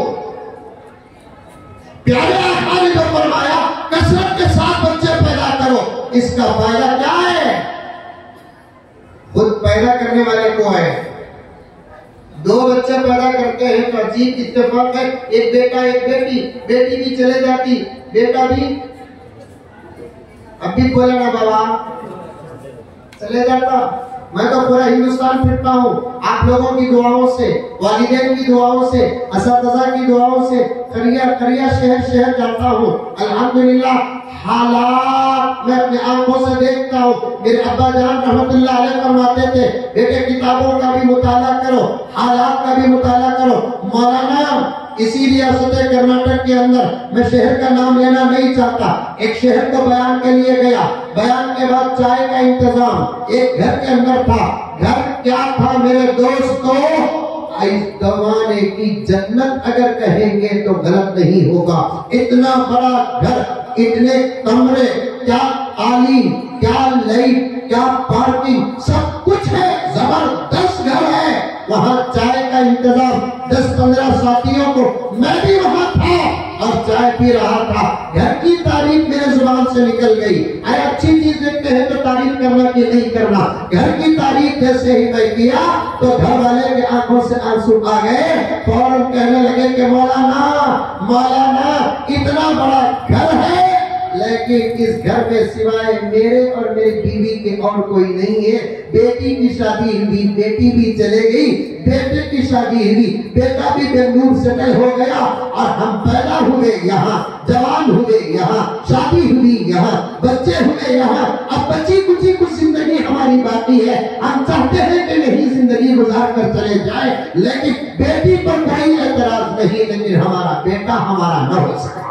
प्यारे आका ने जो फरमाया, कसरत के साथ बच्चे पैदा करो, इसका फायदा क्या है? खुद पैदा करने वाले को है। दो बच्चे पैदा करते हैं तो अजीब इत्तेफाक है, एक बेटा एक बेटी, बेटी भी चले जाती, बेटा भी अब भी बोला ना बाबा चले जाता। मैं तो पूरा हिंदुस्तान फिरता हूँ, आप लोगों की दुआओं से, वालिदैन की दुआओं से, असातिज़ा की दुआओं से करिया करिया शहर शहर जाता हूँ। अल्हम्दुलिल्लाह हालात मैं अपने आंखों से देखता हूँ। मेरे अब्बा जान रहमतुल्लाह अलैह फरमाते थे, बेटे किताबों का भी मुताला करो, हालात का भी मुताला करो। मौलाना इसी रियासत कर्नाटक के अंदर, मैं शहर का नाम लेना नहीं चाहता, एक शहर को बयान के लिए गया। बयान के बाद चाय का इंतजाम एक घर के अंदर था। घर क्या था मेरे दोस्तों? इस जमाने की जन्नत अगर कहेंगे तो गलत नहीं होगा। इतना बड़ा घर, इतने कमरे, क्या तालीम, क्या लाइट, क्या पार्किंग, सब कुछ है, जबरदस्त घर है। वहाँ चाय का इंतजाम, दस पंद्रह साथियों को, मैं भी वहाँ था और चाय पी रहा था। घर की तारीफ मेरे जुबान से निकल गई। अरे अच्छी चीज देखते हैं तो तारीफ करना कि नहीं करना। घर की तारीफ जैसे ही मैं किया तो घर वाले के आंखों से आंसू आ गए। फौरन कहने लगे कि मौलाना मौलाना इतना बड़ा घर है, लेकिन इस घर में सिवाय मेरे और मेरी बीवी के और कोई नहीं है। बेटी की शादी हुई, बेटी भी चले गई, बेटे की शादी हुई, बेटा भी बेंगलुरु सेटल हो गया और हम पैदा हुए यहाँ, जवान हुए यहाँ, शादी हुई यहाँ, बच्चे हुए यहाँ। अब बची कुछ कुछ जिंदगी हमारी बाकी है। हम चाहते हैं कि नहीं जिंदगी गुजार कर चले जाए, लेकिन बेटी पर कोई एतराज नहीं, लेकिन हमारा बेटा हमारा न हो सका।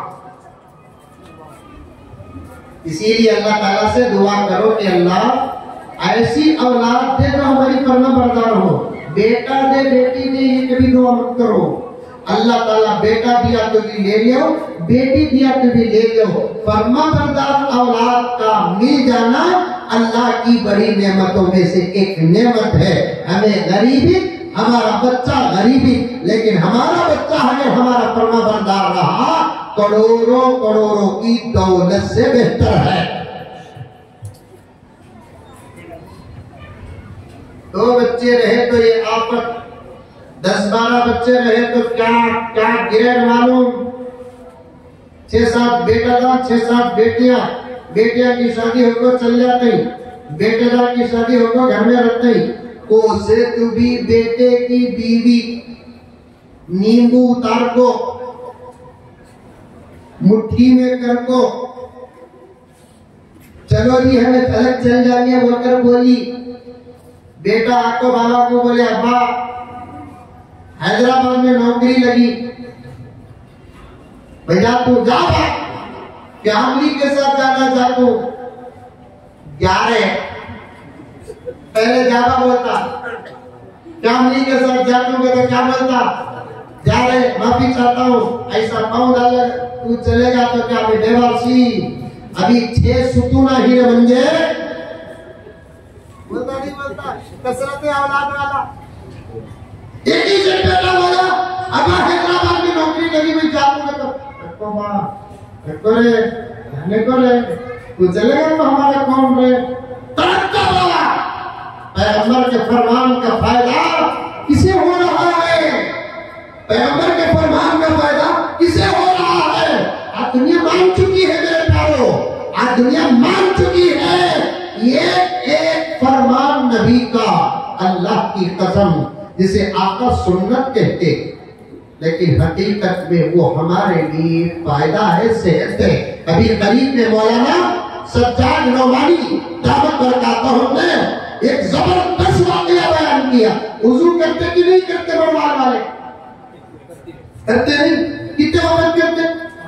इसीलिए अल्लाह ताला से दुआ करो कि अल्लाह ऐसी औलाद दे जो हमारी फर्माबरदार हो। बेटा दे बेटी दे ये कभी दुआ मत करो। अल्लाह ताला बेटा दिया तो भी ले लो, बेटी दिया तो भी ले लो। फर्माबरदार औलाद का मिल जाना अल्लाह की बड़ी नेमतों में से एक नेमत है। हमें गरीबी, हमारा बच्चा गरीबी, लेकिन हमारा बच्चा अगर हमारा फर्माबरदार रहा करोड़ों करोड़ों की दौलत से बेहतर है। दो बच्चे रहे तो ये आफत, दस बारह बच्चे रहे तो क्या क्या गिरह मालूम। छह सात बेटा था, छह सात बेटियां, बेटियां की शादी होकर चल जाती, बेटेदार की शादी होकर घर में रहते। को से तू भी बेटे की बीवी नींबू उतार को मुट्ठी में कर को, चलो जी हमें फलक चल जाएंगे बोलकर बोली। बेटा आपको बाबा को बोले अब्बा हैदराबाद में नौकरी लगी, भैया तू जा, फैमिली के साथ जाना चाहता हूं। ग्यारह पहले ज्यादा बोलता, फैमिली के साथ जाता हूँ तो क्या बोलता, जा रहे माफी चाहता हूँ, ऐसा पाँव डाले तू चलेगा तो क्या बेवासी। अभी छह सुतूना ही बन गए, बोलता नहीं बोलता, कसरत औलाद वाला। एक ही से बेटा बोला अब्बा हैदराबाद में नौकरी लगी, मैं जाऊंगा तो को रे जाने को रे तू चलेगा तो हमारा कौन रे। तरक्का बोला पैगंबर के फरमान का फायदा किसे हो रहा है, पैगंबर के फरमान का फायदा किसे हो रहा है। आज दुनिया मान चुकी है मेरे प्यारों, आज दुनिया मान चुकी है ये एक फरमान नबी का, अल्लाह की कसम, जिसे आका सुन्नत कहते, लेकिन हकीकत में वो हमारे लिए फायदा है, सेहत है। कभी करीब में मौलाना सज्जाद नौमानी दावत बरकातहू ने एक जबरदस्त वाकया बयान किया। वुजू करते कि नहीं करते बरवाल वाले, करते नहीं, कितने वक्त करते,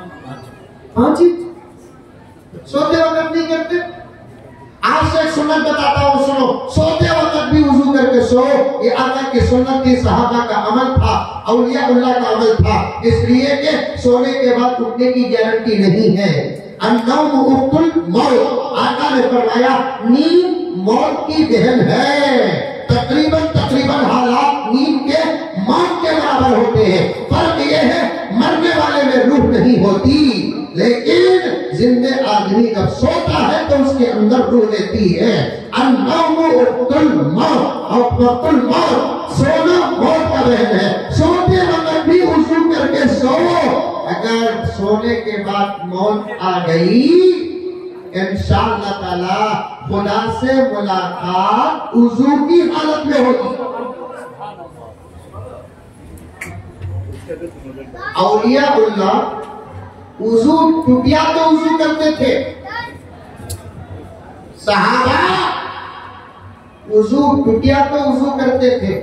हाँ जी, सोते वक्त नहीं करते। आज से सुन्नत बताता हूँ, सुनो, सोते वक्त भी वुजू करके सो, ये आका की सुन्नत थी, सहाबा का अमल था, औलिया अल्लाह का अमल था। इसलिए कि सोने के बाद उठने की गारंटी नहीं है। अन्नौम उक्तुल मौत, आका ने फरमाया नींद मौत की बहन है। तकरीबन तकरीबन हालात नींद के मौत के बराबर होते हैं। फर्क ये है मरने वाले में रूह नहीं होती, लेकिन जिंदे आदमी जब सोता है तो उसके अंदर रूह रहती है। अन्नौम उक्तुल मौत, उक्तुल मौत, सोना मौत का बहन है। सोते वक्त भी वुजू करके सो, अगर सोने के बाद मौत आ गई इंशाअल्लाह ताला खुदा से मुलाकात वुजू की हालत में होगी। औलियाउल्लाह वुजू टूटिया तो वुजू करते थे, सहाबा वुजू टूटिया तो वुजू करते थे,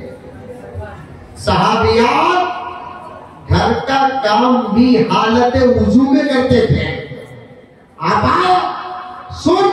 सहाबियात घर का काम भी हालत वुजू में करते थे। आबा सुन,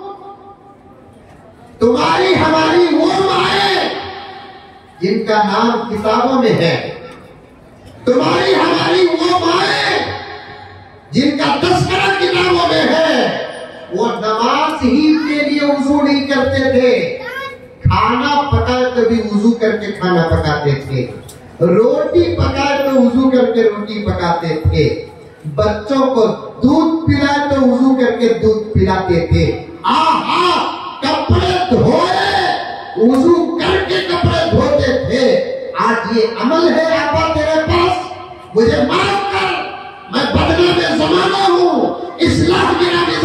तुम्हारी हमारी वो माए जिनका नाम किताबों में है, तुम्हारी हमारी वो माए जिनका तस्करा किताबों में है, वो नमाज ही के लिए वुजू नहीं करते थे, खाना पकाए तो भी वुजू करके खाना पकाते थे, रोटी पकाए तो वुजू करके रोटी पकाते थे, बच्चों को दूध पिलाए तो वुजू करके दूध पिलाते थे। आहा, कपड़े धोए वुजू करके कपड़े धोते थे। आज ये अमल है आपा तेरे पास, मुझे माफ कर, मैं बदनाम जमाना हूँ, इस्लाम गिरा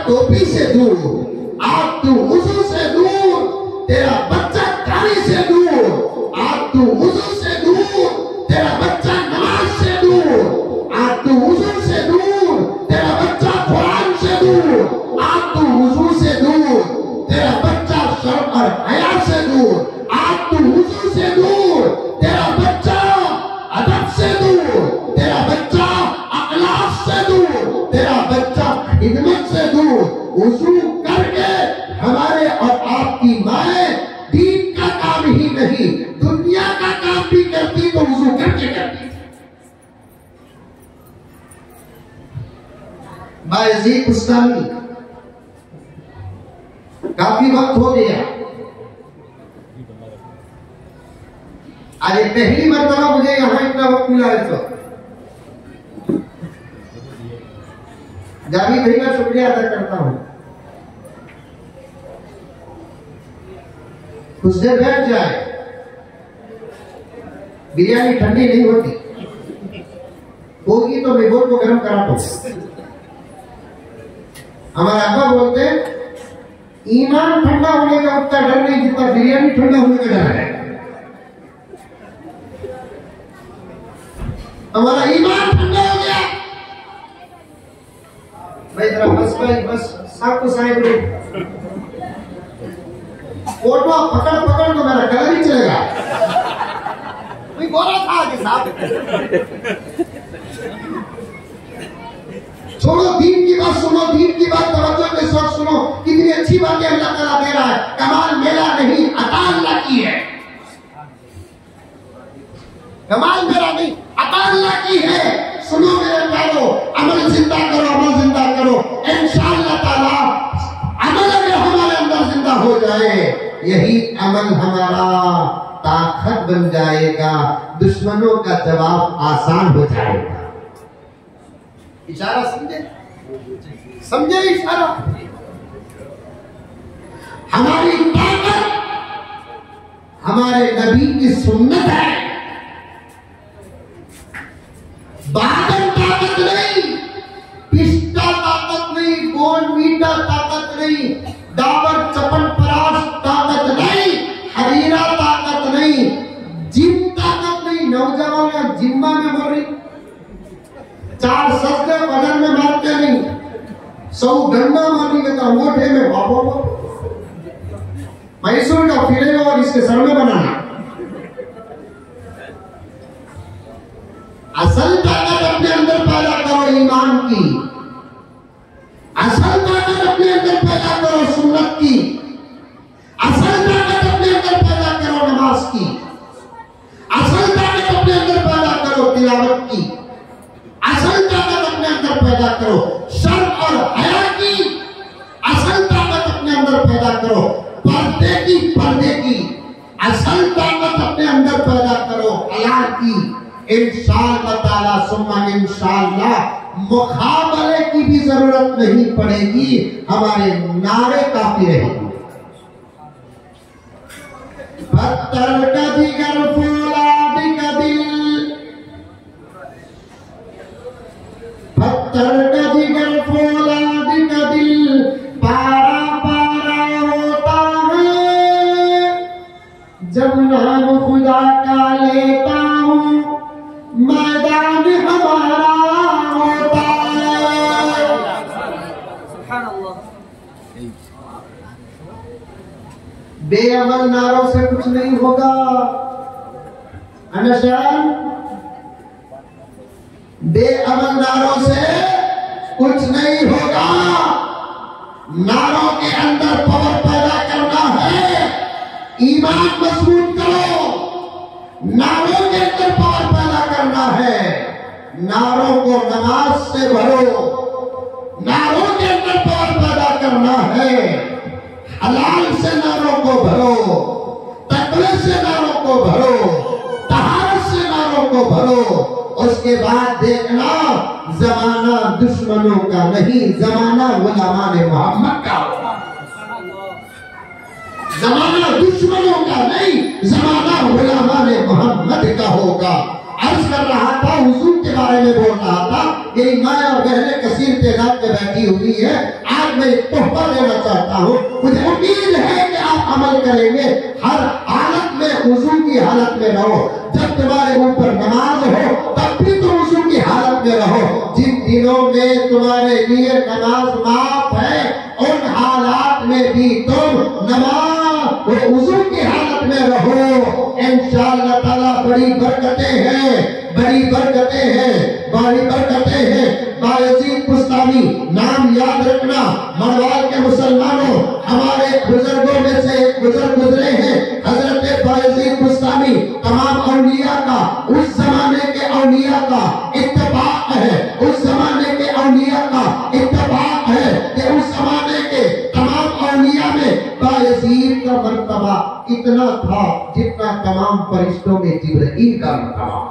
टोपी से दूर, आज तू वुज़ू से दूर, तेरा बच्चा खाने से दूर, आज तू वुज़ू से दूर, तेरा बच्चा नमाज से दूर, आज तू वुज़ू से दूर, तेरा बच्चा कुरान से दूर, आज तू वुज़ू से दूर, तेरा बच्चा शर्म और हया से दूर, आज तू वुज़ू से दूर, तेरा बच्चा अदब से दूर, तेरा बच्चा अखलाक से दूर, तेरा बच्चा खिदमत से दूर। वुज़ू करके हमारे और आपकी माए दीन का काम ही नहीं दुनिया का काम भी करती तो वुज़ू करके करती। बायज़ीद बुस्तामी, काफी वक्त हो गया, आज पहली मरतबा मुझे यहाँ इतना वक्त मिला है, तो जावी भाई का शुक्रिया अदा करता हूं। कुछ देर बैठ जाए, बिरयानी ठंडी नहीं होती, होगी तो मैं बोल को गर्म करा दो। हमारे अब्बा बोलते हैं ईमान ठंडा होने का उतना डर नहीं जितना बिरयानी ठंडा होने का डर है। हमारा ईमान ठंडा हो गया भाई, जरा बस भाई बस साथ को साइड में फोटो पकड़ पकड़ तो मेरा कलर ही चलेगा। कोई बोला था कि साहब छोड़ो, दीन की बात सुनो, दीन की बात तवज्जो के साथ सुनो। कितनी अच्छी बातें अल्लाह ताला दे रहा है, कमाल मेरा नहीं अता अल्लाह की है, कमाल मेरा नहीं अता अल्लाह की है। सुनो मेरे प्यारो, अमल जिंदा करो, अमल जिंदा करो, इंशाअल्लाह ताला अमल अगर हमारे अंदर जिंदा हो जाए, यही अमल हमारा ताकत बन जाएगा, दुश्मनों का जवाब आसान हो जाएगा। इशारा समझे, समझे इशारा। हमारी ताकत हमारे नबी की सुन्नत है, बादल ताकत नहीं, पिस्ता ताकत नहीं, बोर्नवीटा ताकत नहीं, डाबर चवनप्राश ताकत नहीं, हरीरा ताकत नहीं, जिम ताकत नहीं। नौजवान जिम्मा में बोल रही, चार सस्ते बदन में मारते नहीं, सौ डंडा मारेंगे तो अंगूठे में बाबो मैसूर का फिरेगा और इसके सर में बनाना। असल ताकत अपने अंदर पैदा करो ईमान की, असल ताकत अपने अंदर पैदा करो सुन्नत की, असल ताकत अपने अंदर पैदा करो नमाज की, असल ताकत अपने अंदर पैदा करो तिलावत की, असल ताकत अपने अंदर पैदा करो शर्म और हया की, असल ताकत अपने अंदर पैदा करो पर्दे की, पर्दे की, असल ताकत अपने अंदर पैदा करो हया की। इंशाअल्लाह ताला सुम्मा इंशाअल्लाह मुकाबले की भी जरूरत नहीं पड़ेगी, हमारे नारे काफी रहेंगे। पत्थर का जिगर फौलाद का दिल, पत्थर का जिगर फौलाद का दिल पारा पारा होता है, जब नाम खुदा का लेता हूँ मैदान हमारा होता है। सुभान अल्लाह। बेअमल नारों से कुछ नहीं होगा, अनशन बेअमल नारों से कुछ नहीं होगा। नारों के अंदर पावर पैदा करना है, ईमान मजबूत करो, नारों के अंदर पावर पैदा करना है, नारों को नमाज से भरो, नारों के अंदर पावर पैदा करना है, हलाल से नारों को भरो, तकवे से नारों को भरो, तहारत से नारों को भरो। उसके बाद देखना जमाना दुश्मनों का नहीं, जमाना गुलामान मोहम्मद का होगा। जमाना दुश्मनों का नहीं, जमाना गुलामान मोहम्मद का होगा। अर्ज कर रहा था, हुजूर के बारे में बोल रहा था, मेरी माँ और बहनें कसीर तादाद में बैठी हुई है। आज मैं तोहफा देना चाहता हूँ। मुझे उम्मीद है कि आप अमल करेंगे। हर हालत में वुजू की हालत में रहो। जब तुम्हारे ऊपर नमाज हो तब भी तुम वुजू की हालत में रहो। जिन दिनों में तुम्हारे लिए नमाज माफ है उन हालात में भी तुम नमाज वुजू की हालत में रहो। इंशाअल्लाह ताला बड़ी बरकतें हैं, बड़ी बरकतें हैं, बड़ी बरकतें हैं। बायजीद बुस्तामी नाम याद रखना। मरवाल के मुसलमानों, हमारे बुजुर्गों में से एक बुजुर्ग गुजरे हैं हजरत बायजीद बुस्तामी। तमाम औलिया का, उस जमाने के औलिया का इत्तेफाक है, उस जमाने के औलिया का इत्तेफाक है कि उस जमाने के तमाम औलिया में बायजीद का मर्तबा इतना था जितना तमाम फरिश्तों में जिब्रील का मर्तबा।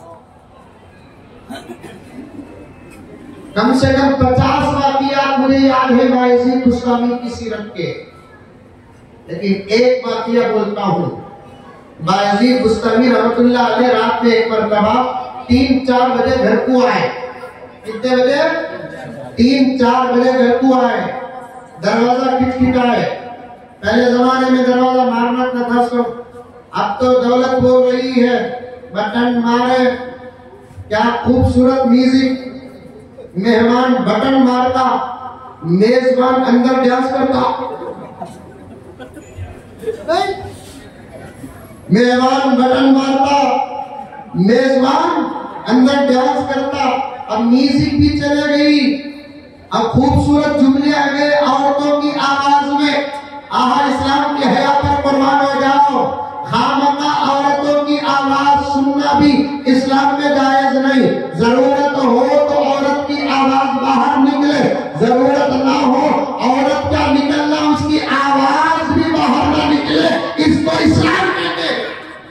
कम से कम पचास वाक़ियात मुझे याद है बायजीद बुस्तामी की सीरत के, लेकिन एक वाक़िया बोलता हूँ। बायजीद बुस्तामी रहमतुल्लाह अलैह रात में एक मरतबा तीन चार बजे घर को आए। कितने बजे? तीन चार बजे घर को आए। दरवाजा खिटखिटाए। पहले जमाने में दरवाजा मारना न था सो, अब तो दौलत बोल रही है, बटन मारे। क्या खूबसूरत म्यूजिक। मेहमान बटन मारता, मेजबान अंदर डांस करता। मेहमान बटन मारता, मेजबान अंदर डांस करता। अब म्यूजिक भी चले गई, अब खूबसूरत जुमले आ गए औरतों की आवाज में। आहा, इस्लाम के हया पर कुर्बान हो जाओ। खामखा औरतों की आवाज सुनना भी इस्लाम में जायज नहीं। जरूरत हो तो औरत की आवाज बाहर निकले, जरूरत ना हो औरत का निकलना, उसकी आवाज भी बाहर ना निकले, इसको इस्लाम कहते हैं।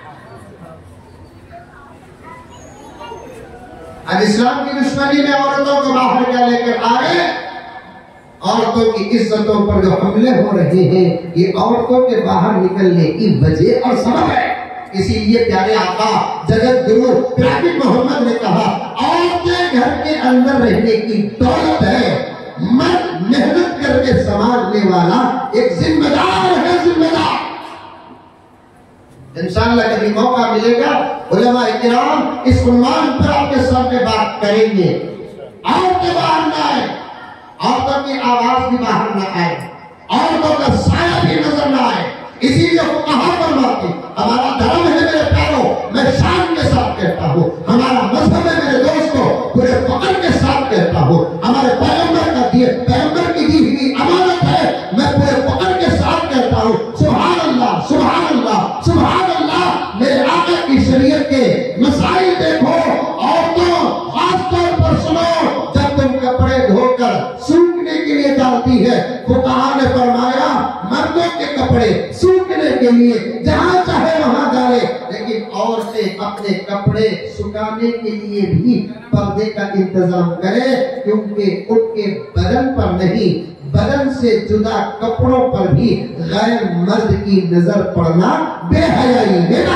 अब इस्लाम की दुश्मनी में औरतों को बाहर क्या लेकर आ रहे? औरतों की इज्जतों पर जो हमले हो रहे हैं ये औरतों के बाहर निकलने की वजह और सबब है। इसीलिए प्यारे आका जगत गुरु प्यारे मोहम्मद ने कहा, औरतें घर के अंदर रहने की दौलत है, मर्द मेहनत करके संभालने वाला एक जिम्मेदार है, जिम्मेदार। इंशाअल्लाह कभी मौका मिलेगा उलमा इकराम इस उन्वान पर आपके सामने बात करेंगे। औरतें बाहर न आए, औरतों की आवाज भी बाहर न आए, औरतों का साया भी नजर न आए। इसीलिए वो कहा फरमाते, हमारा धर्म है मेरे प्यारों, मैं शान के साथ कहता हूँ, हमारा मजहब है मेरे दोस्तों, पूरे फक्र के साथ कहता हूँ, हमारे पैगंबर का दिए पैगंबर की दी हुई अमानत है, मैं पूरे फक्र के साथ कहता हूँ, सुभान अल्लाह, सुभान अल्लाह, सुभान अल्लाह। मेरे आका की शरीयत के मसाइल देखो। औरतों खासतौर पर सुनो, जब तुम कपड़े धोकर सूखने के लिए डालती है, फुकहा ने फरमाया मर्दों के कपड़े सूखने के लिए जहां चाहे वहां डाले, लेकिन औरतें अपने कपड़े सुखाने के लिए भी पर्दे का इंतजाम करें, क्योंकि उनके बदन पर नहीं, बदन से जुदा कपड़ों पर भी गैर मर्द की नजर पड़ना बेहयाई है।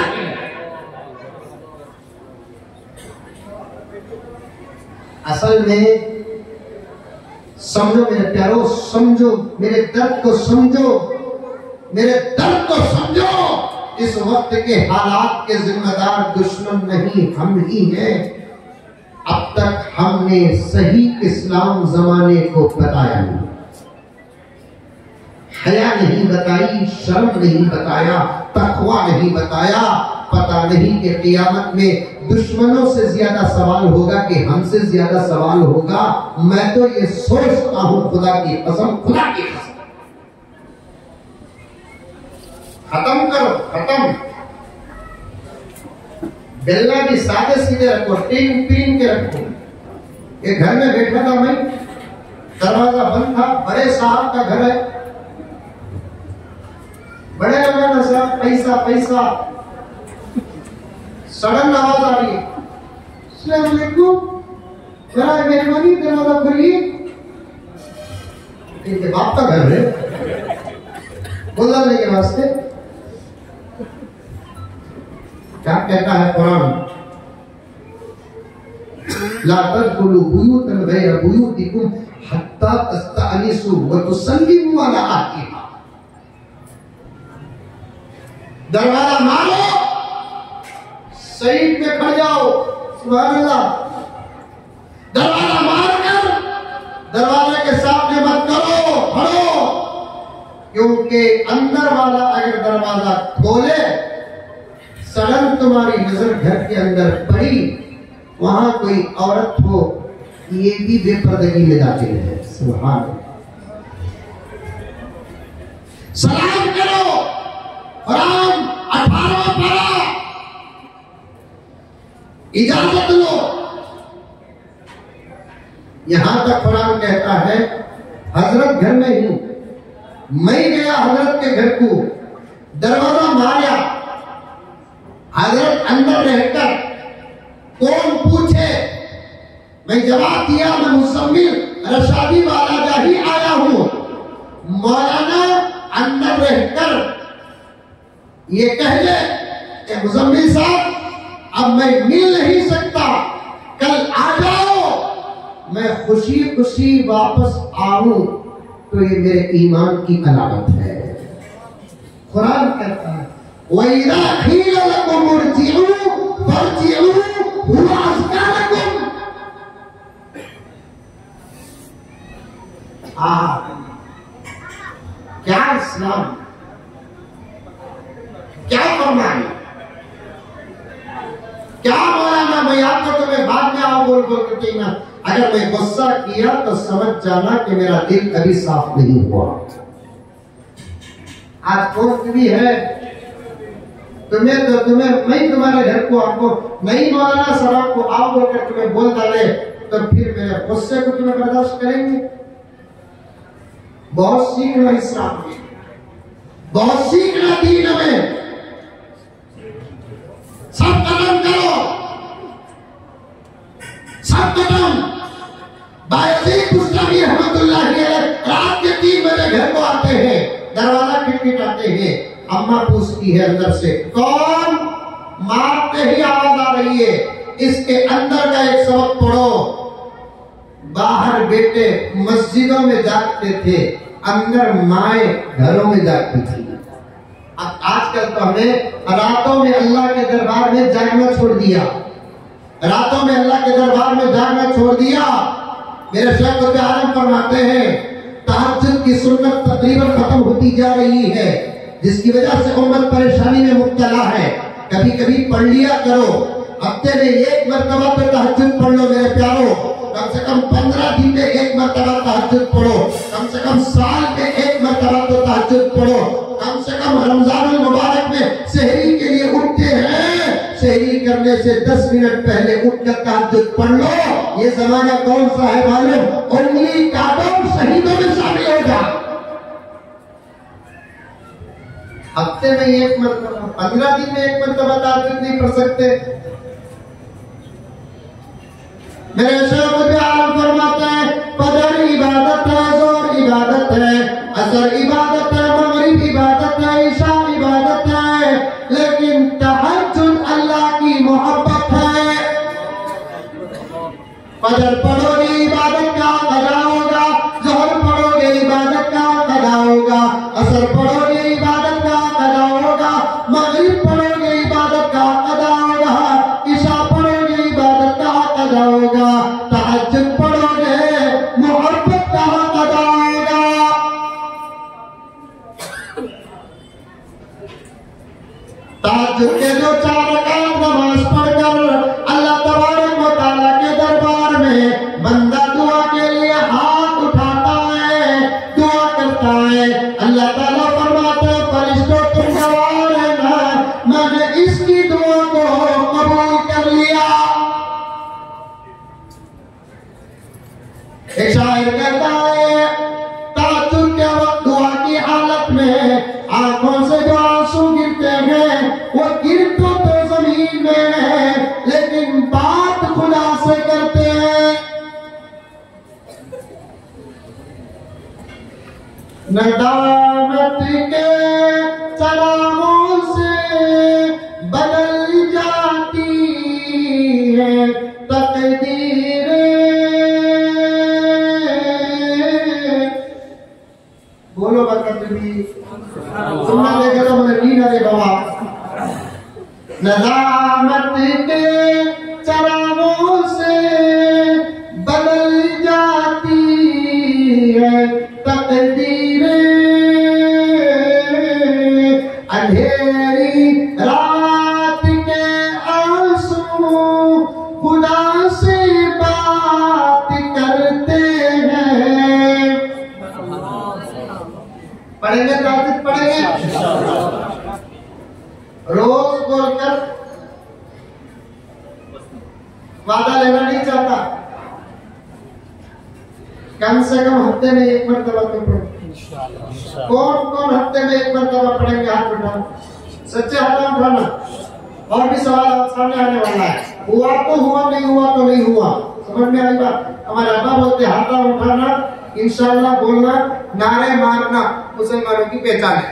असल में समझो मेरे प्यारों, समझो मेरे दर्द को, समझो मेरे दर्द को समझो। इस वक्त के हालात के जिम्मेदार दुश्मन नहीं, हम ही हैं। अब तक हमने सही इस्लाम जमाने को बताया नहीं, हया नहीं बताई, शर्म नहीं बताया, तकवा नहीं बताया। पता नहीं कि क़यामत में दुश्मनों से ज्यादा सवाल होगा कि हमसे ज्यादा सवाल होगा। मैं तो ये सोचता हूं, खुदा की कसम, खुदा की कसम, खत्म करो, खत्म। बेलना भी सादे सीधे रखो, टीन पीन के रखो। ये घर में बैठा था मैं, दरवाजा बंद था, बड़े साहब का घर है, बड़े लोगों साहब, पैसा पैसा। सडन आवाज आ रही है, अस्सलाम वालेकुम, जरा मेहरबानी दरवाजा खोलिए। इनके बाप का घर है, बोलने के वास्ते। क्या कहता है कुरान? ला तदखुलू बुयूतन गैर बुयूतिकुम हत्ता तस्तअनिसु व तुसल्लिमु अला आतिहा। दरवाजा मारो, सईद में खड़ जाओ, सुभान अल्लाह। दरवाजा मारकर दरवाजे के सामने मत करो, खड़ो, क्योंकि अंदर वाला अगर दरवाजा खोले, सडन तुम्हारी नजर घर के अंदर पड़ी, वहां कोई औरत हो, ये भी बेपर्दगी में दाखिल है। सुभान अल्लाह। सलाम करो, कुरान अठारहवां पारा, इजाजत लो। यहां तक कुरान कहता है, हजरत घर में हूं, मैं गया हजरत के घर को, दरवाजा मारा, हजरत अंदर रहकर कौन पूछे, मैं जवाब दिया, मैं मुसम्मिल रशादी वाला जा ही आया हूं। मौलाना अंदर रहकर ये कह ले कि मुसम्मिल साहब अब मैं मिल नहीं सकता, कल आ जाओ, मैं खुशी खुशी वापस आऊं, तो ये मेरे ईमान की अलामत है। कुरान कहता है, वइज़ा क़ील लकुम इरजिऊ फरजिऊ हुवा अज़का लकुम। आह, क्या इस्लाम, क्या फरमान, क्या मौलाना, मैं आपको तुम्हें बाद में आओ बोल बोल के कहना, अगर मैं गुस्सा किया तो समझ जाना कि मेरा दिल अभी साफ नहीं हुआ। आज कौन भी है तुम्हें, तो तुम्हें मैं तुम्हारे घर को आपको नहीं मौलाना सराब को आओ बोलकर तुम्हें बोल डाले, तो फिर मेरे गुस्से को तुम्हें बर्दाश्त करेंगे? बहुत सीखना इस्लाम में, बहुत सीखना दीन में। सब कदम करो, सब कदम। बायजीद बुस्तामी रहमतुल्लाह अलैह रात के तीन बजे घर को आते हैं, दरवाजा खटखटाते हैं, अम्मा पूछती है अंदर से, कौन? मारते ही आवाज आ रही है, इसके अंदर का एक सबक पढ़ो। बाहर बेटे मस्जिदों में जागते थे, अंदर माए घरों में जागती थी। अब आजकल तो हमें रातों में अल्लाह के दरबार में जागना छोड़ दिया, रातों में अल्लाह के दरबार में जागना छोड़ दिया। मेरे शेख खुद आलम फरमाते हैं, तहज्जुद की सुन्नत तकरीबन खत्म होती जा रही है, जिसकी वजह से उम्मत परेशानी में मुब्तला है। कभी कभी पढ़ लिया करो, हफ्ते में एक मरतबा तो तहज्जुद पढ़ लो मेरे प्यारो, कम से कम पंद्रह दिन में एक मरतबा तहज्जुद पढ़ो, कम से कम साल में एक मरतबा तो तहज्जुद पढ़ो, कम से कम रमजान मुबारक में सहरी के लिए उठते हैं, सहरी करने से दस मिनट पहले उठकर तहज्जुद पढ़ लो। ये जमाना कौन सा है मालूम? उंगली काटो, शहीदों में शामिल हो जा। हफ्ते में एक मरतबा, पंद्रह दिन में एक मरतबा तहज्जुद नहीं पढ़ सकते। मेरे शेख आलम फरमाते हैं, फजर इबादत है, जोर इबादत है, असर इबादत है, मगरिब इबादत है, ईशा इबादत है, लेकिन तहज्जुद अल्लाह की मोहब्बत है। फजर पढ़ोगे इबादत का कदा होगा, जोहर पढ़ोगे इबादत का कदा होगा, असर पढ़ोगे इबादत का कदा होगा, मगरिब पढ़ोगे इबादत का कदा होगा, ईशा पढ़ोगे इबादत का कदा होगा, तहज्जुद पढ़ोगे मोहब्बत का कदा होगा। तहज्जुद के जो चार रकात नमाज पढ़कर अल्लाह तबारक व तआला के दरबार में बंदा दुआ के लिए हाथ उठाता है, दुआ करता है, अल्लाह ताला फरमाते हैं, फरिश्तों तुम गवाह रहना, मैंने इसकी दुआ को कबूल कर लिया। एक शायर कहता है, तहज्जुद के वक्त दुआ की हालत में आंखों से जो आंसू गिरते हैं, वो गिर तो, तो जमीन में है, लेकिन बात खुदा से करते हैं। नदामत के सलामों से बदल जाती है तकदीरें, बोलो बरकत भी सुनना देगा तो मैंने नींद आ गई बाबा। नदामत के चरागों से बदल जाती है तकदीरें, अंधेरी रात के आंसू खुदा से बात करते हैं। पढ़ेंगे ताकत पढ़ेंगे रोज बोलकर वादा लेना नहीं चाहता, कम से कम हफ्ते में एक मरतबा तो पढ़ो। कौन कौन हफ्ते में एक मरतबा पढ़ेंगे हाथ उठाओ, सच्चे हाथ उठाना। और भी सवाल सामने आने वाला है, हुआ तो हुआ, नहीं हुआ तो नहीं हुआ। समझ में आई बात? हमारे अब्बा बोलते हाथ उठाना, इंशाल्लाह बोलना, नारे मारना मुसलमानों की पहचान है।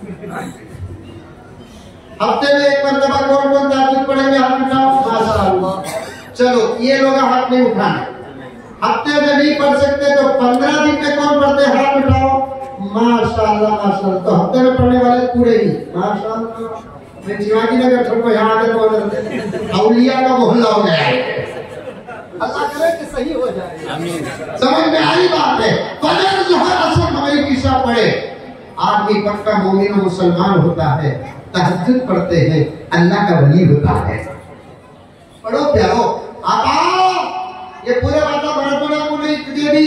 हफ्ते में एक मरतबा कौन कौन ताकीद पढ़ेंगे हाथ उठाओ। माशाअल्लाह, चलो ये लोग हाथ नहीं उठाना। हफ्ते में नहीं पढ़ सकते तो पंद्रह दिन में कौन पढ़ते हाथ उठाओ। माशाअल्लाह माशाअल्लाह, तो हफ्ते में पढ़ने वाले पूरे ही माशाअल्लाह। मैं शिवाजी नगर छोड़ को यहाँ आकर बोल रहे, औलिया का मोहल्ला हो गया है। अल्लाह करे कि सही हो जाए। समझ में आई बात है? फजर ज़ोहर असर हमारी किस्सा पढ़े, आदमी पक्का मोमिन और मुसलमान होता है। तहज्जुद पढ़ते हैं, अल्लाह का वली होता है। पढ़ो प्यारो, आपा ये पूरे बातें बड़े को नहीं देवी।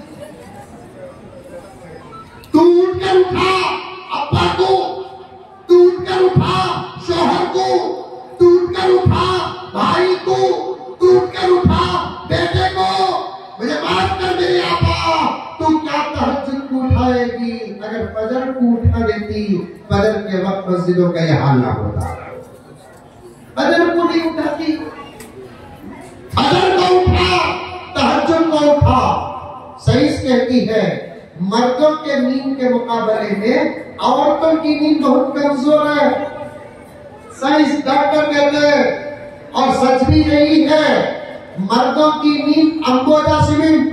तू उठकर उठा अब्बा को, तू उठकर उठा शौहर को, तू उठकर उठा भाई को, तू उठकर उठा बेटे को। मुझे माफ कर मेरे आपा, तू क्या तहज्जुद को उठाएगी? अगर फजर को उठा देती, फजर के वक्त मस्जिदों का यह हाल ना होता। फजर को नहीं उठाती, फजर को उठा, तहज्जुद को उठा। सही कहती है मर्दों के नींद के मुकाबले में औरतों की नींद बहुत कमजोर है। साइंस डॉक्टर कहते हैं और सच भी यही है। मर्दों की नींद अंबोजा स्विमिंग,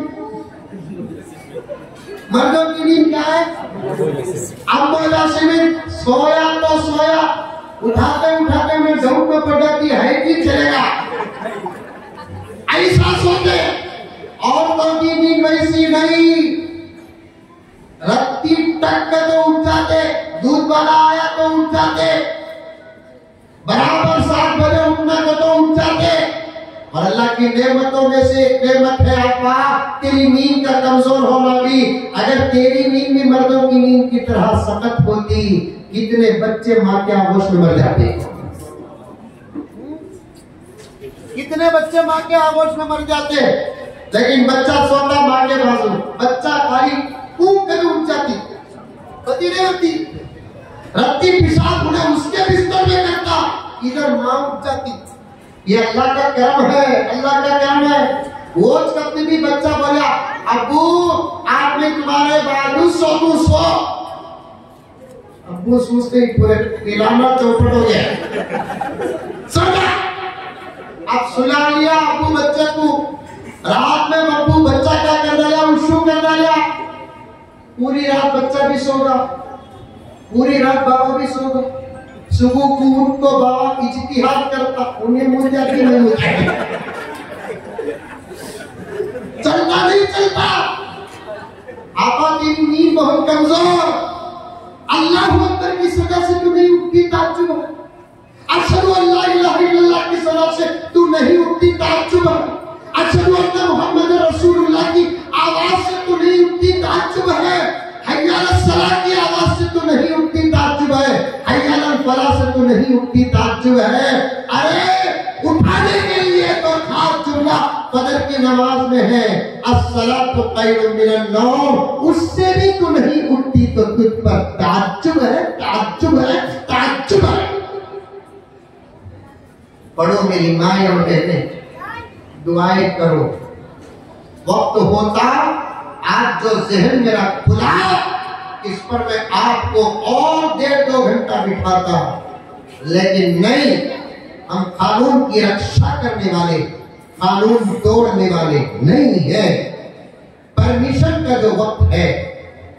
मर्दों की नींद क्या है? अंबोजा स्विमिंग। सोया तो सोया, उठाते उठाते में जरूर में पड़ जाती है कि चलेगा, ऐसा सोते। औरतों की नींद वैसी नहीं, रत्ती टक के तो उठ जाते, दूध वाला आया तो उठ जाते, बराबर सात बजे उठना को तो उठ जाते। और अल्लाह की नेमतों में से एक नेमत है आपा तेरी नींद का कमजोर होना भी। अगर तेरी नींद भी मर्दों की नींद की तरह सख्त होती, कितने बच्चे माँ के आगोश में मर जाते, कितने बच्चे माँ के आगोश में मर जाते। लेकिन बच्चा सोता माँ के बाजू, बच्चा खाली कूद कर उठ जाती, पति नहीं होती, रत्ती पेशाब उन्हें उसके बिस्तर में करता, इधर माँ उठ जाती। ये अल्लाह का करम है, अल्लाह का करम है। वो कभी भी बच्चा बोला अब्बू आज मैं तुम्हारे बाजू सो तू सो, अब्बू सोचते ही पूरे पिलाना चौपट हो गया। अब सुला लिया अब्बू बच्चे को, रात में अब्बू बच्चा क्या कर डाला, उशू कर डाला, पूरी रात बच्चा भी सोगा, पूरी रात बाबा भी सोगा। सुबह को उनको बाबा इज्तिहाद करता, उन्हें मुझ जाती नहीं मुझे चलता नहीं चलता। आपा की नींद बहुत कमजोर। अल्लाह अकबर की सजा से तू नहीं उठती, ताज्जुब है। अशहदु अल्ला इलाहा इल्लल्लाह की सजा से तू नहीं उठती, ताज्जुब है। अशहदु अन्ना मुहम्मद रसूलुल्लाह की आवाज से तू नहीं उठती, ताज्जुब है। हय्या अलस सलाह की आवाज से तू नहीं उठती, ताज्जुब है। हय्या अलल फलाह से तू नहीं उठती, ताज्जुब है। अरे उठाने के लिए तो खास जुमला फजर की नमाज में है, अस्सलातु खैरुम मिनन नौम, उससे भी तू नहीं उठती तो तुझ पर ताज्जुब है, ताज्जुब है, ताज्जुब है। पढ़ो मेरी माए और बहने, दुआएं करो। वक्त होता आज जो जहन मेरा खुला, इस पर मैं आपको और डेढ़ दो घंटा बिठाता, लेकिन नहीं, हम कानून की रक्षा करने वाले, कानून तोड़ने वाले नहीं है। परमिशन का जो वक्त है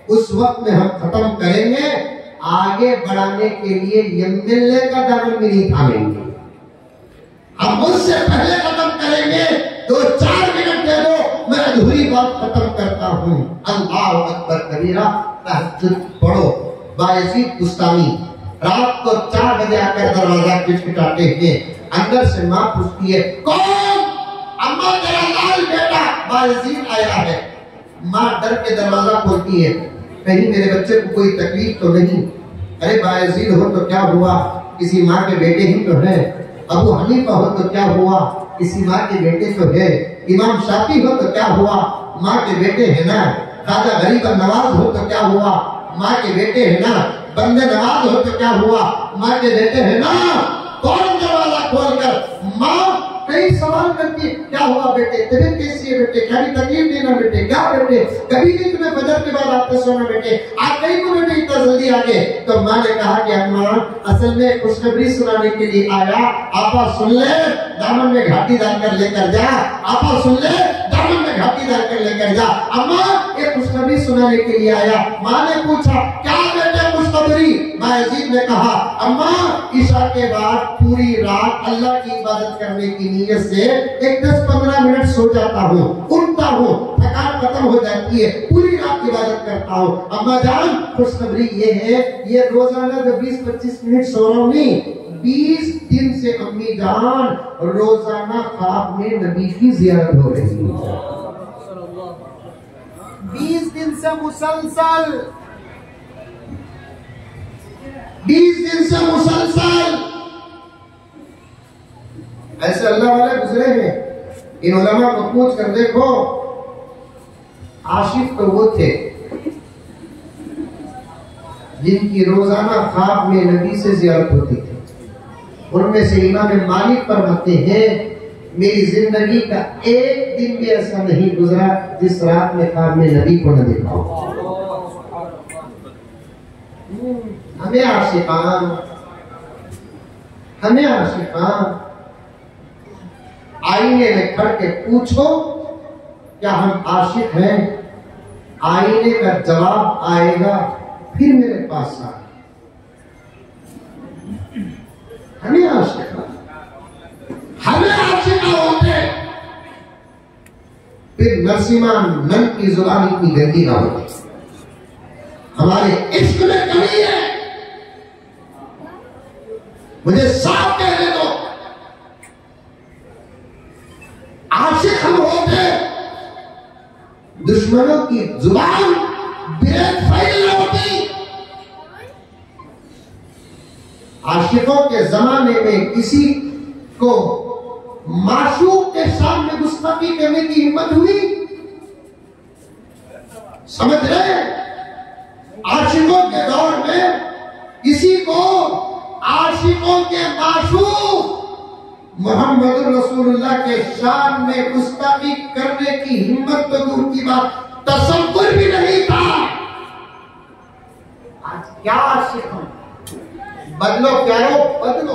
उस वक्त में हम खत्म करेंगे। आगे बढ़ाने के लिए एमएलए का दामन भी नहीं थामेंगे। हम उससे पहले खत्म करेंगे। दो चार मिनट दे दो, मैं अधूरी बात खत्म करता हूँ। अल्लाह अकबर कबीरा, तहज्जुद पढ़ो। बायजीद बुस्तामी रात को चार बजे आकर दरवाजा खटखटाते हैं। अंदर से माँ पूछती है, कौन? अम्मा तेरा लाल बेटा बायजीद आया है। माँ डर के दरवाजा खोलती है, कहीं मेरे बच्चे को कोई तकलीफ तो नहीं। अरे बायजीद हो तो क्या हुआ, किसी माँ के बेटे ही तो है। अबू हनीफा हो तो क्या हुआ, किसी माँ के बेटे तो है। इमाम शाफी हो तो क्या हुआ, माँ के बेटे है ना। खाजा गरीब नवाज हो तो क्या हुआ, माँ के बेटे है ना। बंदे नवाज हो तो क्या हुआ, माँ के बेटे है ना। कौन दरवाजा खोलकर माँ कई सवाल करती है, क्या हुआ बेटे, तबीयत कैसी है बेटे, क्या तकलीफ देना बेटे, क्या बेटे, कभी भी तुम्हें फजर के बाद आपने सोना बेटे, आज कहीं को बेटे इतना जल्दी आ गए। तो माँ ने कहा कि अम्मा असल में खुशखबरी सुनाने के लिए आया। आपा सुन ले, दामन में घाटी डालकर लेकर जा। आपा सुन ले, दामन में घाटी डालकर लेकर जा। अम्मा ये खुशखबरी सुनाने के लिए आया। माँ ने पूछा, क्या बेटे खुशखबरी? बायजीद ने कहा, अम्मा ईशा के बाद पूरी रात अल्लाह की इबादत करने की नीयत से एक दस पंद्रह मिनट सो जाता हूँ, उठता हूँ, थकान खत्म हो जाती है, पूरी रात इबादत करता हूँ। अम्मा जान खुशखबरी ये है, ये रोजाना जो बीस पच्चीस मिनट सो रहा हूँ नहीं, बीस दिन से अम्मी जान रोजाना ख्वाब में नबी की जियारत हो रही है। बीस दिन से मुसलसल बीस दिन से मुसलसल ऐसे अल्लाह वाले गुजरे हैं। इन उलमा को पूछ कर देखो, आशिक तो वो थे जिनकी रोजाना ख्वाब में नबी से जियारत होती थी। उनमें से इमाम मालिक फरमाते हैं, मेरी जिंदगी का एक दिन भी ऐसा नहीं गुजरा जिस रात में ख्वाब में नबी को न देखा हो। हमें आशिकान हमें आशिकान आईने में खड़ के पूछो, क्या हम आशिक हैं? आईने का जवाब आएगा, फिर मेरे पास आ। हमें आशिका हमें आशिका होते, फिर नरसिम्हा नंद की जुबान इतनी गंदी ना होती। हमारे इश्क में कमी है, मुझे साफ कहने दो। आशिक हम होते, दुश्मनों की जुबान बेद फैल होती। आशिकों के जमाने में किसी को माशूक के सामने गुस्ताखी करने की हिम्मत हुई? समझ रहे? आशिकों के दौर में किसी को आशिकों के माशूक मोहम्मद रसूलुल्लाह के शान में गुस्ताखी करने की हिम्मत तो दूर की बात, तसव्वुर भी नहीं था। आज क्या आशिक हम? बदलो प्यारो, बदलो,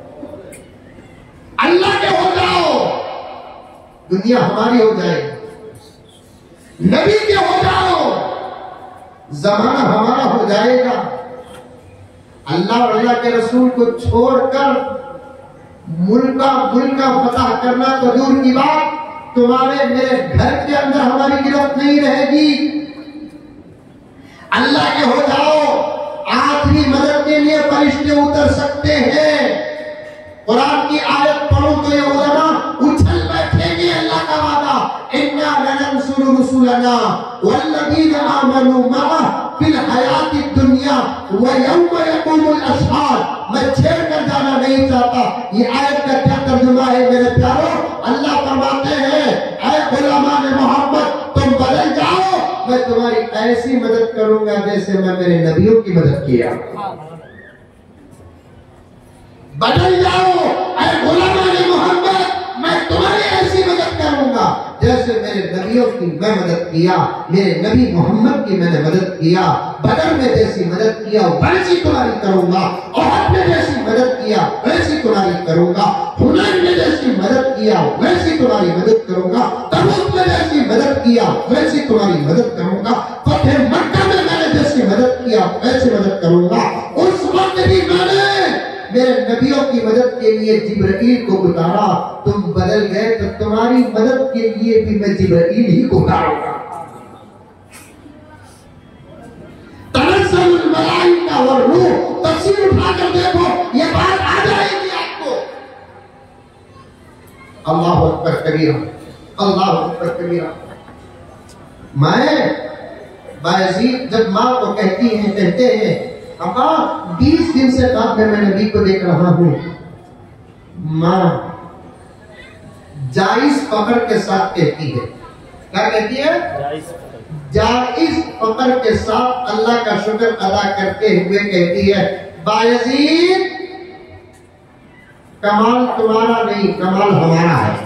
अल्लाह के हो जाओ, दुनिया हमारी हो जाएगी। नबी के हो जाओ, जमाना हमारा हो जाएगा। अल्लाह और अल्लाह के रसूल को छोड़कर मुल्का मुल्का फतह करना तो दूर की बात, तुम्हारे मेरे घर के अंदर हमारी गिरफ्त नहीं रहेगी। अल्लाह के हो जाओ, आखिरी मदद के लिए फरिश्ते उतर सकते हैं। कुरान की आयत पढ़ो तो ये उलमा उछल बैठेंगे। अल्लाह का वादा, इन्ना लनंसुरु रुसुलना वल्लज़ीना आमनू मअ फिल हयाति दुनिया व यौम यक़ूमुल अशहाद। मैं छेड़ कर जाना नहीं चाहता। ये आयत का क्या तर्जुमा है मेरे प्यारो? अल्लाह फरमाते हैं, ऐ गुलामान मोहम्मद तुम बदल जाओ, मैं तुम्हारी ऐसी मदद करूंगा जैसे मैं मेरे नबियों की मदद किया। बदल जाओ, ऐ गुलामान मोहम्मद मैं तुम्हारी ऐसी मदद करूंगा जैसे मेरे नबियों की मैं मदद किया, मेरे नबी मोहम्मद की मैंने मदद किया। बदर में जैसी मदद किया वैसी तुम्हारी करूंगा, ओहद में जैसी मदद किया वैसी तुम्हारी करूंगा, हुनैन में जैसी मदद किया वैसी तुम्हारी मदद करूंगा, तबूक में जैसी मदद किया वैसी तुम्हारी मदद करूंगा, फतेह मक्का में मैंने नबियों की मदद के लिए जिब्राइल को उतारा, तुम बदल गए तो तुम्हारी मदद के लिए भी मैं जिब्राइल ही को उतारूंगा। तनज़्ज़लुल मलाइका वर रूह, तफसीर उठाकर देखो, ये बात आ जाएगी आपको। अल्लाह अकबर कबीरा, अल्लाह अकबर कबीरा। मैं बायजीद जब माँ को कहती हैं, कहते हैं अम्मा बीस दिन से बाद में मैं नबी को देख रहा हूं, माँ जायज फकर के साथ कहती है, क्या कहती है? जायज फकर के साथ अल्लाह का शुक्र अदा करते हुए कहती है, बायजीद कमाल तुम्हारा नहीं, कमाल हमारा है।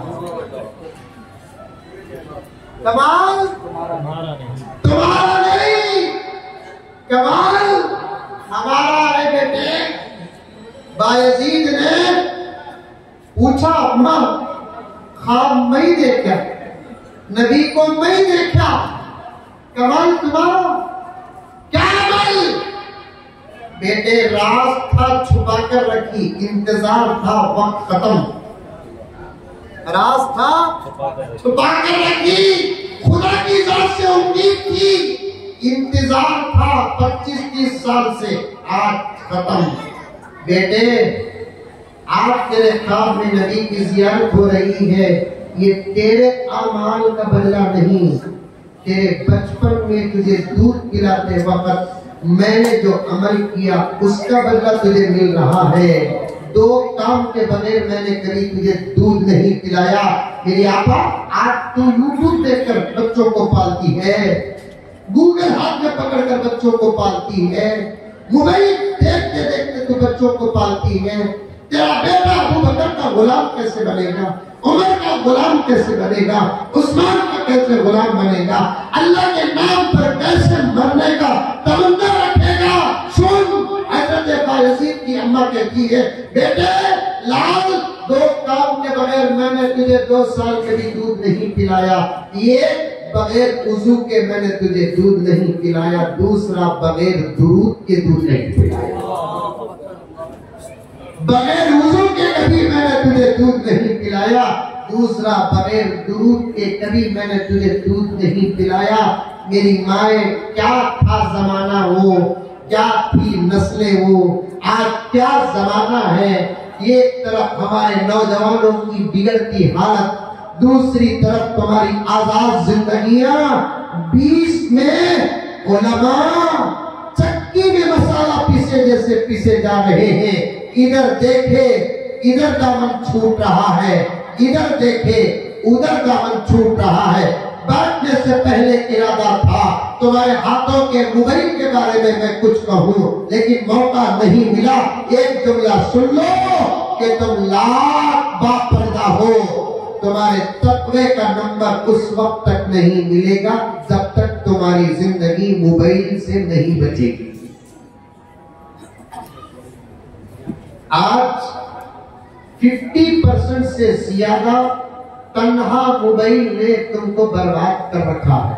कमाल तुम्हारा नहीं, कमाल हमारा है बेटे। बायजीद ने पूछा, अम्मा ख्वाब मैं देखा, नबी को मैं देखा, कमाल तुम्हारा क्या? अमल बेटे राज था छुपा कर रखी, इंतजार था वक्त खत्म, राज था छुपा कर रखी, खुदा की जात से उम्मीद थी, इंतजार था पच्चीस तीस साल से, आज खत्म। बेटे आज तेरे ख्वाब में नबी की जियारत हो रही है, ये तेरे अमाल का बदला नहीं, तेरे बचपन में तुझे दूध पिलाते वक्त मैंने जो अमल किया उसका बदला तुझे मिल रहा है। दो काम के बगैर मैंने कभी तुझे दूध नहीं पिलाया। मेरी आपा आज तू यूट्यूब देखकर बच्चों को पालती है, गूगल हाथ में पकड़कर बच्चों को पालती है, मोबाइल देखते देखते तू बच्चों को पालती है। तेरा बेटा अबू बकर का गुलाम कैसे बनेगा, उमर का गुलाम कैसे बनेगा, उस्मान का कैसे गुलाम बनेगा, अल्लाह के नाम पर कैसे मरने का तमन्ना रखेगा। सुन, हज़रत बायजीद की अम्मा कहती है, बेटे लाल दो काम के बगैर मैंने तुझे दो साल कभी दूध नहीं पिलाया। ये बगैर वुजू के मैंने तुझे दूध नहीं पिलाया, दूसरा बगैर दुरूद के दूध नहीं पिलाया, बगैर वुजू के कभी मैंने तुझे दूध नहीं पिलाया, दूसरा बगैर दुरूद के कभी मैंने तुझे दूध नहीं पिलाया। मेरी माए क्या था जमाना वो, क्या थी नस्लें वो, आज क्या जमाना है। एक तरफ हमारे नौजवानों की बिगड़ती हालत, दूसरी तरफ तुम्हारी आजाद जिंदगियां, बीच में उलमा चक्की में मसाला पीसे जैसे पीसे जा रहे हैं। इधर देखे इधर दामन छूट रहा है, इधर देखे उधर दामन छूट रहा है। बैठने से पहले इरादा था तुम्हारे हाथों के मोबाइल के बारे में मैं कुछ कहूं, लेकिन मौका नहीं मिला। एक जुमला सुन लो कि तुम लाख बापर्दा हो, तुम्हारे तकवे का नंबर उस वक्त तक नहीं मिलेगा जब तक तुम्हारी जिंदगी मोबाइल से नहीं बचेगी। आज पचास परसेंट से ज्यादा तन्हा मोबाइल ने तुमको बर्बाद कर रखा है।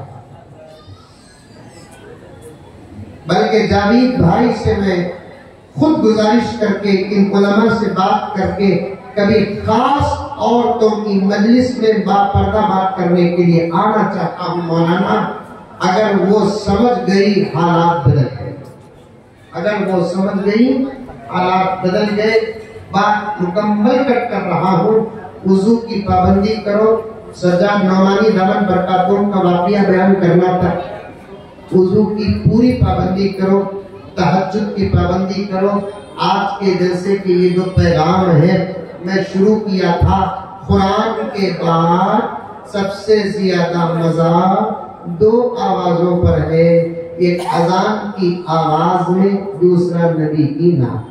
बल्कि जावेद भाई से मैं खुद गुजारिश करके, इन उलमा से बात करके, कभी खास औरतों की मजलिस में बापर्दा बात करने के लिए आना चाहता हूं। मौलाना अगर वो समझ गई हालात बदल गए, अगर वो समझ गई हालात बदल गए। बात मुकम्मल कर कर रहा हूँ, वुजू की पाबंदी करो। सज्जाद नौमानी दामन बरकातों का वाकया बयान करना था। वुजू की पूरी पाबंदी करो, तहज्जुद की पाबंदी करो। आज के जैसे कि ये जो पैगाम है मैं शुरू किया था, कुरान के बाद सबसे ज्यादा मजा दो आवाजों पर है, एक अजान की आवाज में, दूसरा नबी की नात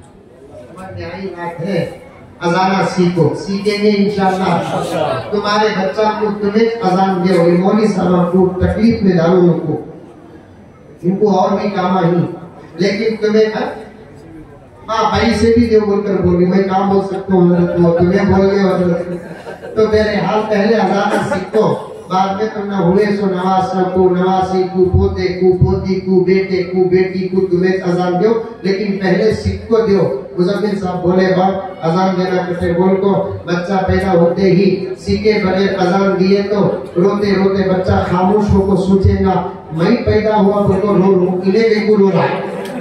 है। अजाना सीखो, सीखेंगे इंशाअल्लाह। तुम्हारे बच्चा को तुम्हें अजान दे, मौली साहब को तकलीफ में डालो, उनको इनको और भी काम आई, लेकिन तुम्हें हाँ भाई से भी देव बोलकर बोली, मैं काम बोल सकता हूँ, तुम्हें बोल गए तो मेरे हाल पहले अजाना सीखो, बाद में तुम ना हुए सो नवाज को, नवासी को, पोते को, पोती को, बेटे को, बेटी को तुम्हें अजान दो, लेकिन पहले सिक्को दो। मुजम्मिल साहब बोले बाप अजान देना करते बोल को बच्चा पैदा होते ही सीखे बगैर अजान दिए तो रोते रोते बच्चा खामोश होकर सोचेगा मैं पैदा हुआ बोल को रो रो इन्हें बिल्कुल रो रहा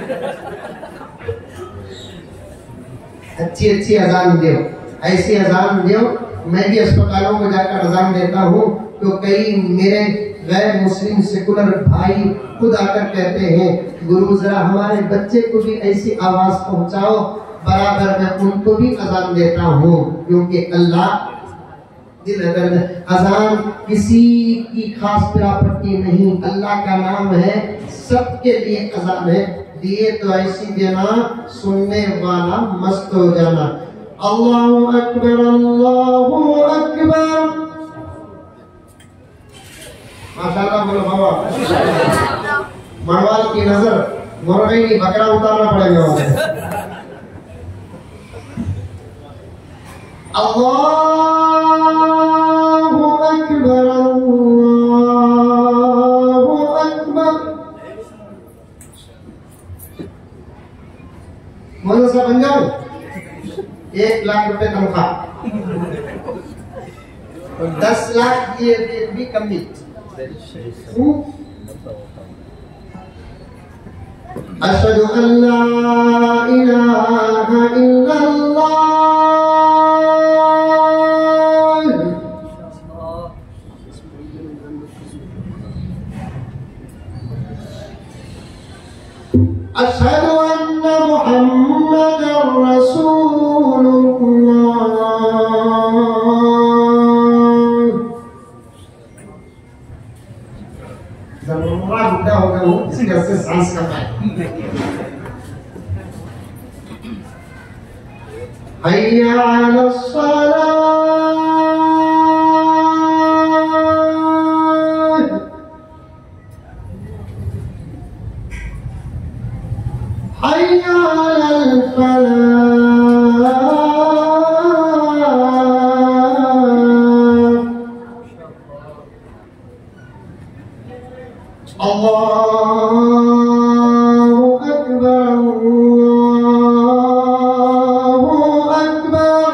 अच्छी अच्छी अजान दो, ऐसी अजान दो। मैं भी अस्पतालों में जाकर अजान देता हूँ तो कई मेरे गैर मुस्लिम सेकुलर भाई खुद आकर कहते हैं गुरु जरा हमारे बच्चे को भी ऐसी आवाज पहुंचाओ, बराबर मैं उनको भी अजान देता हूँ, क्योंकि अल्लाह दिल अगर अजान किसी की खास प्रॉपर्टी नहीं, अल्लाह का नाम है, सबके लिए अजान है। दिए तो ऐसी देना सुनने वाला मस्त हो जाना। अल्लाहु अकबर अल्लाहु अकबर। माशाल्लाह बोलो बाबा। मरवाल की नजर मुर्गी नहीं बकरा उतारना पड़ेगा। अल्लाहु अकबर अल्लाहु अकबर। मौलाना साहब बन जाओ, एक लाख रुपए तनख्वाह और दस लाख ये भी कमी। अशहदु अल्ला इलाहा इल्लल्लाह। अशहदु अन्ना मुहम्मदर रसूलुल्लाह। जरूरा बुढ़ा हो गया हूँ, इसी घर से सांस का पाए। हय्या अलस्सलाह। हय्या अलल फलाह। अल्लाहु अकबर अल्लाहु अकबर।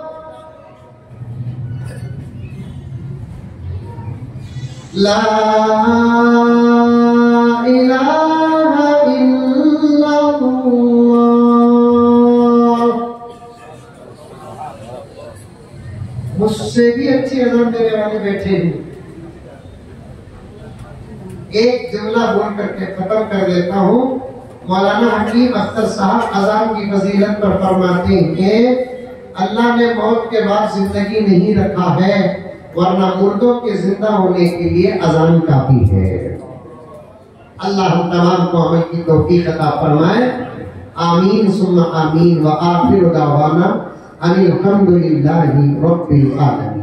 ला इलाहा इल्लल्लाह। मुझसे भी अच्छी अज़ान देने वाले बैठे हैं। एक जुमला बोल करके खत्म कर देता हूँ। मौलाना हकीम अख्तर साहब अजान की फजीलत पर फरमाते हैं अल्लाह ने मौत के बाद जिंदगी नहीं रखा है, वरना मुर्दों के जिंदा होने के लिए अजान काफी है। अल्लाह हम तमाम को अमल की तौफीक अता फरमाए। आमीन सुम्मा आमीन व आखिर दावाना अनिल हम्दुलिल्लाहि रब्बिल आलमीन।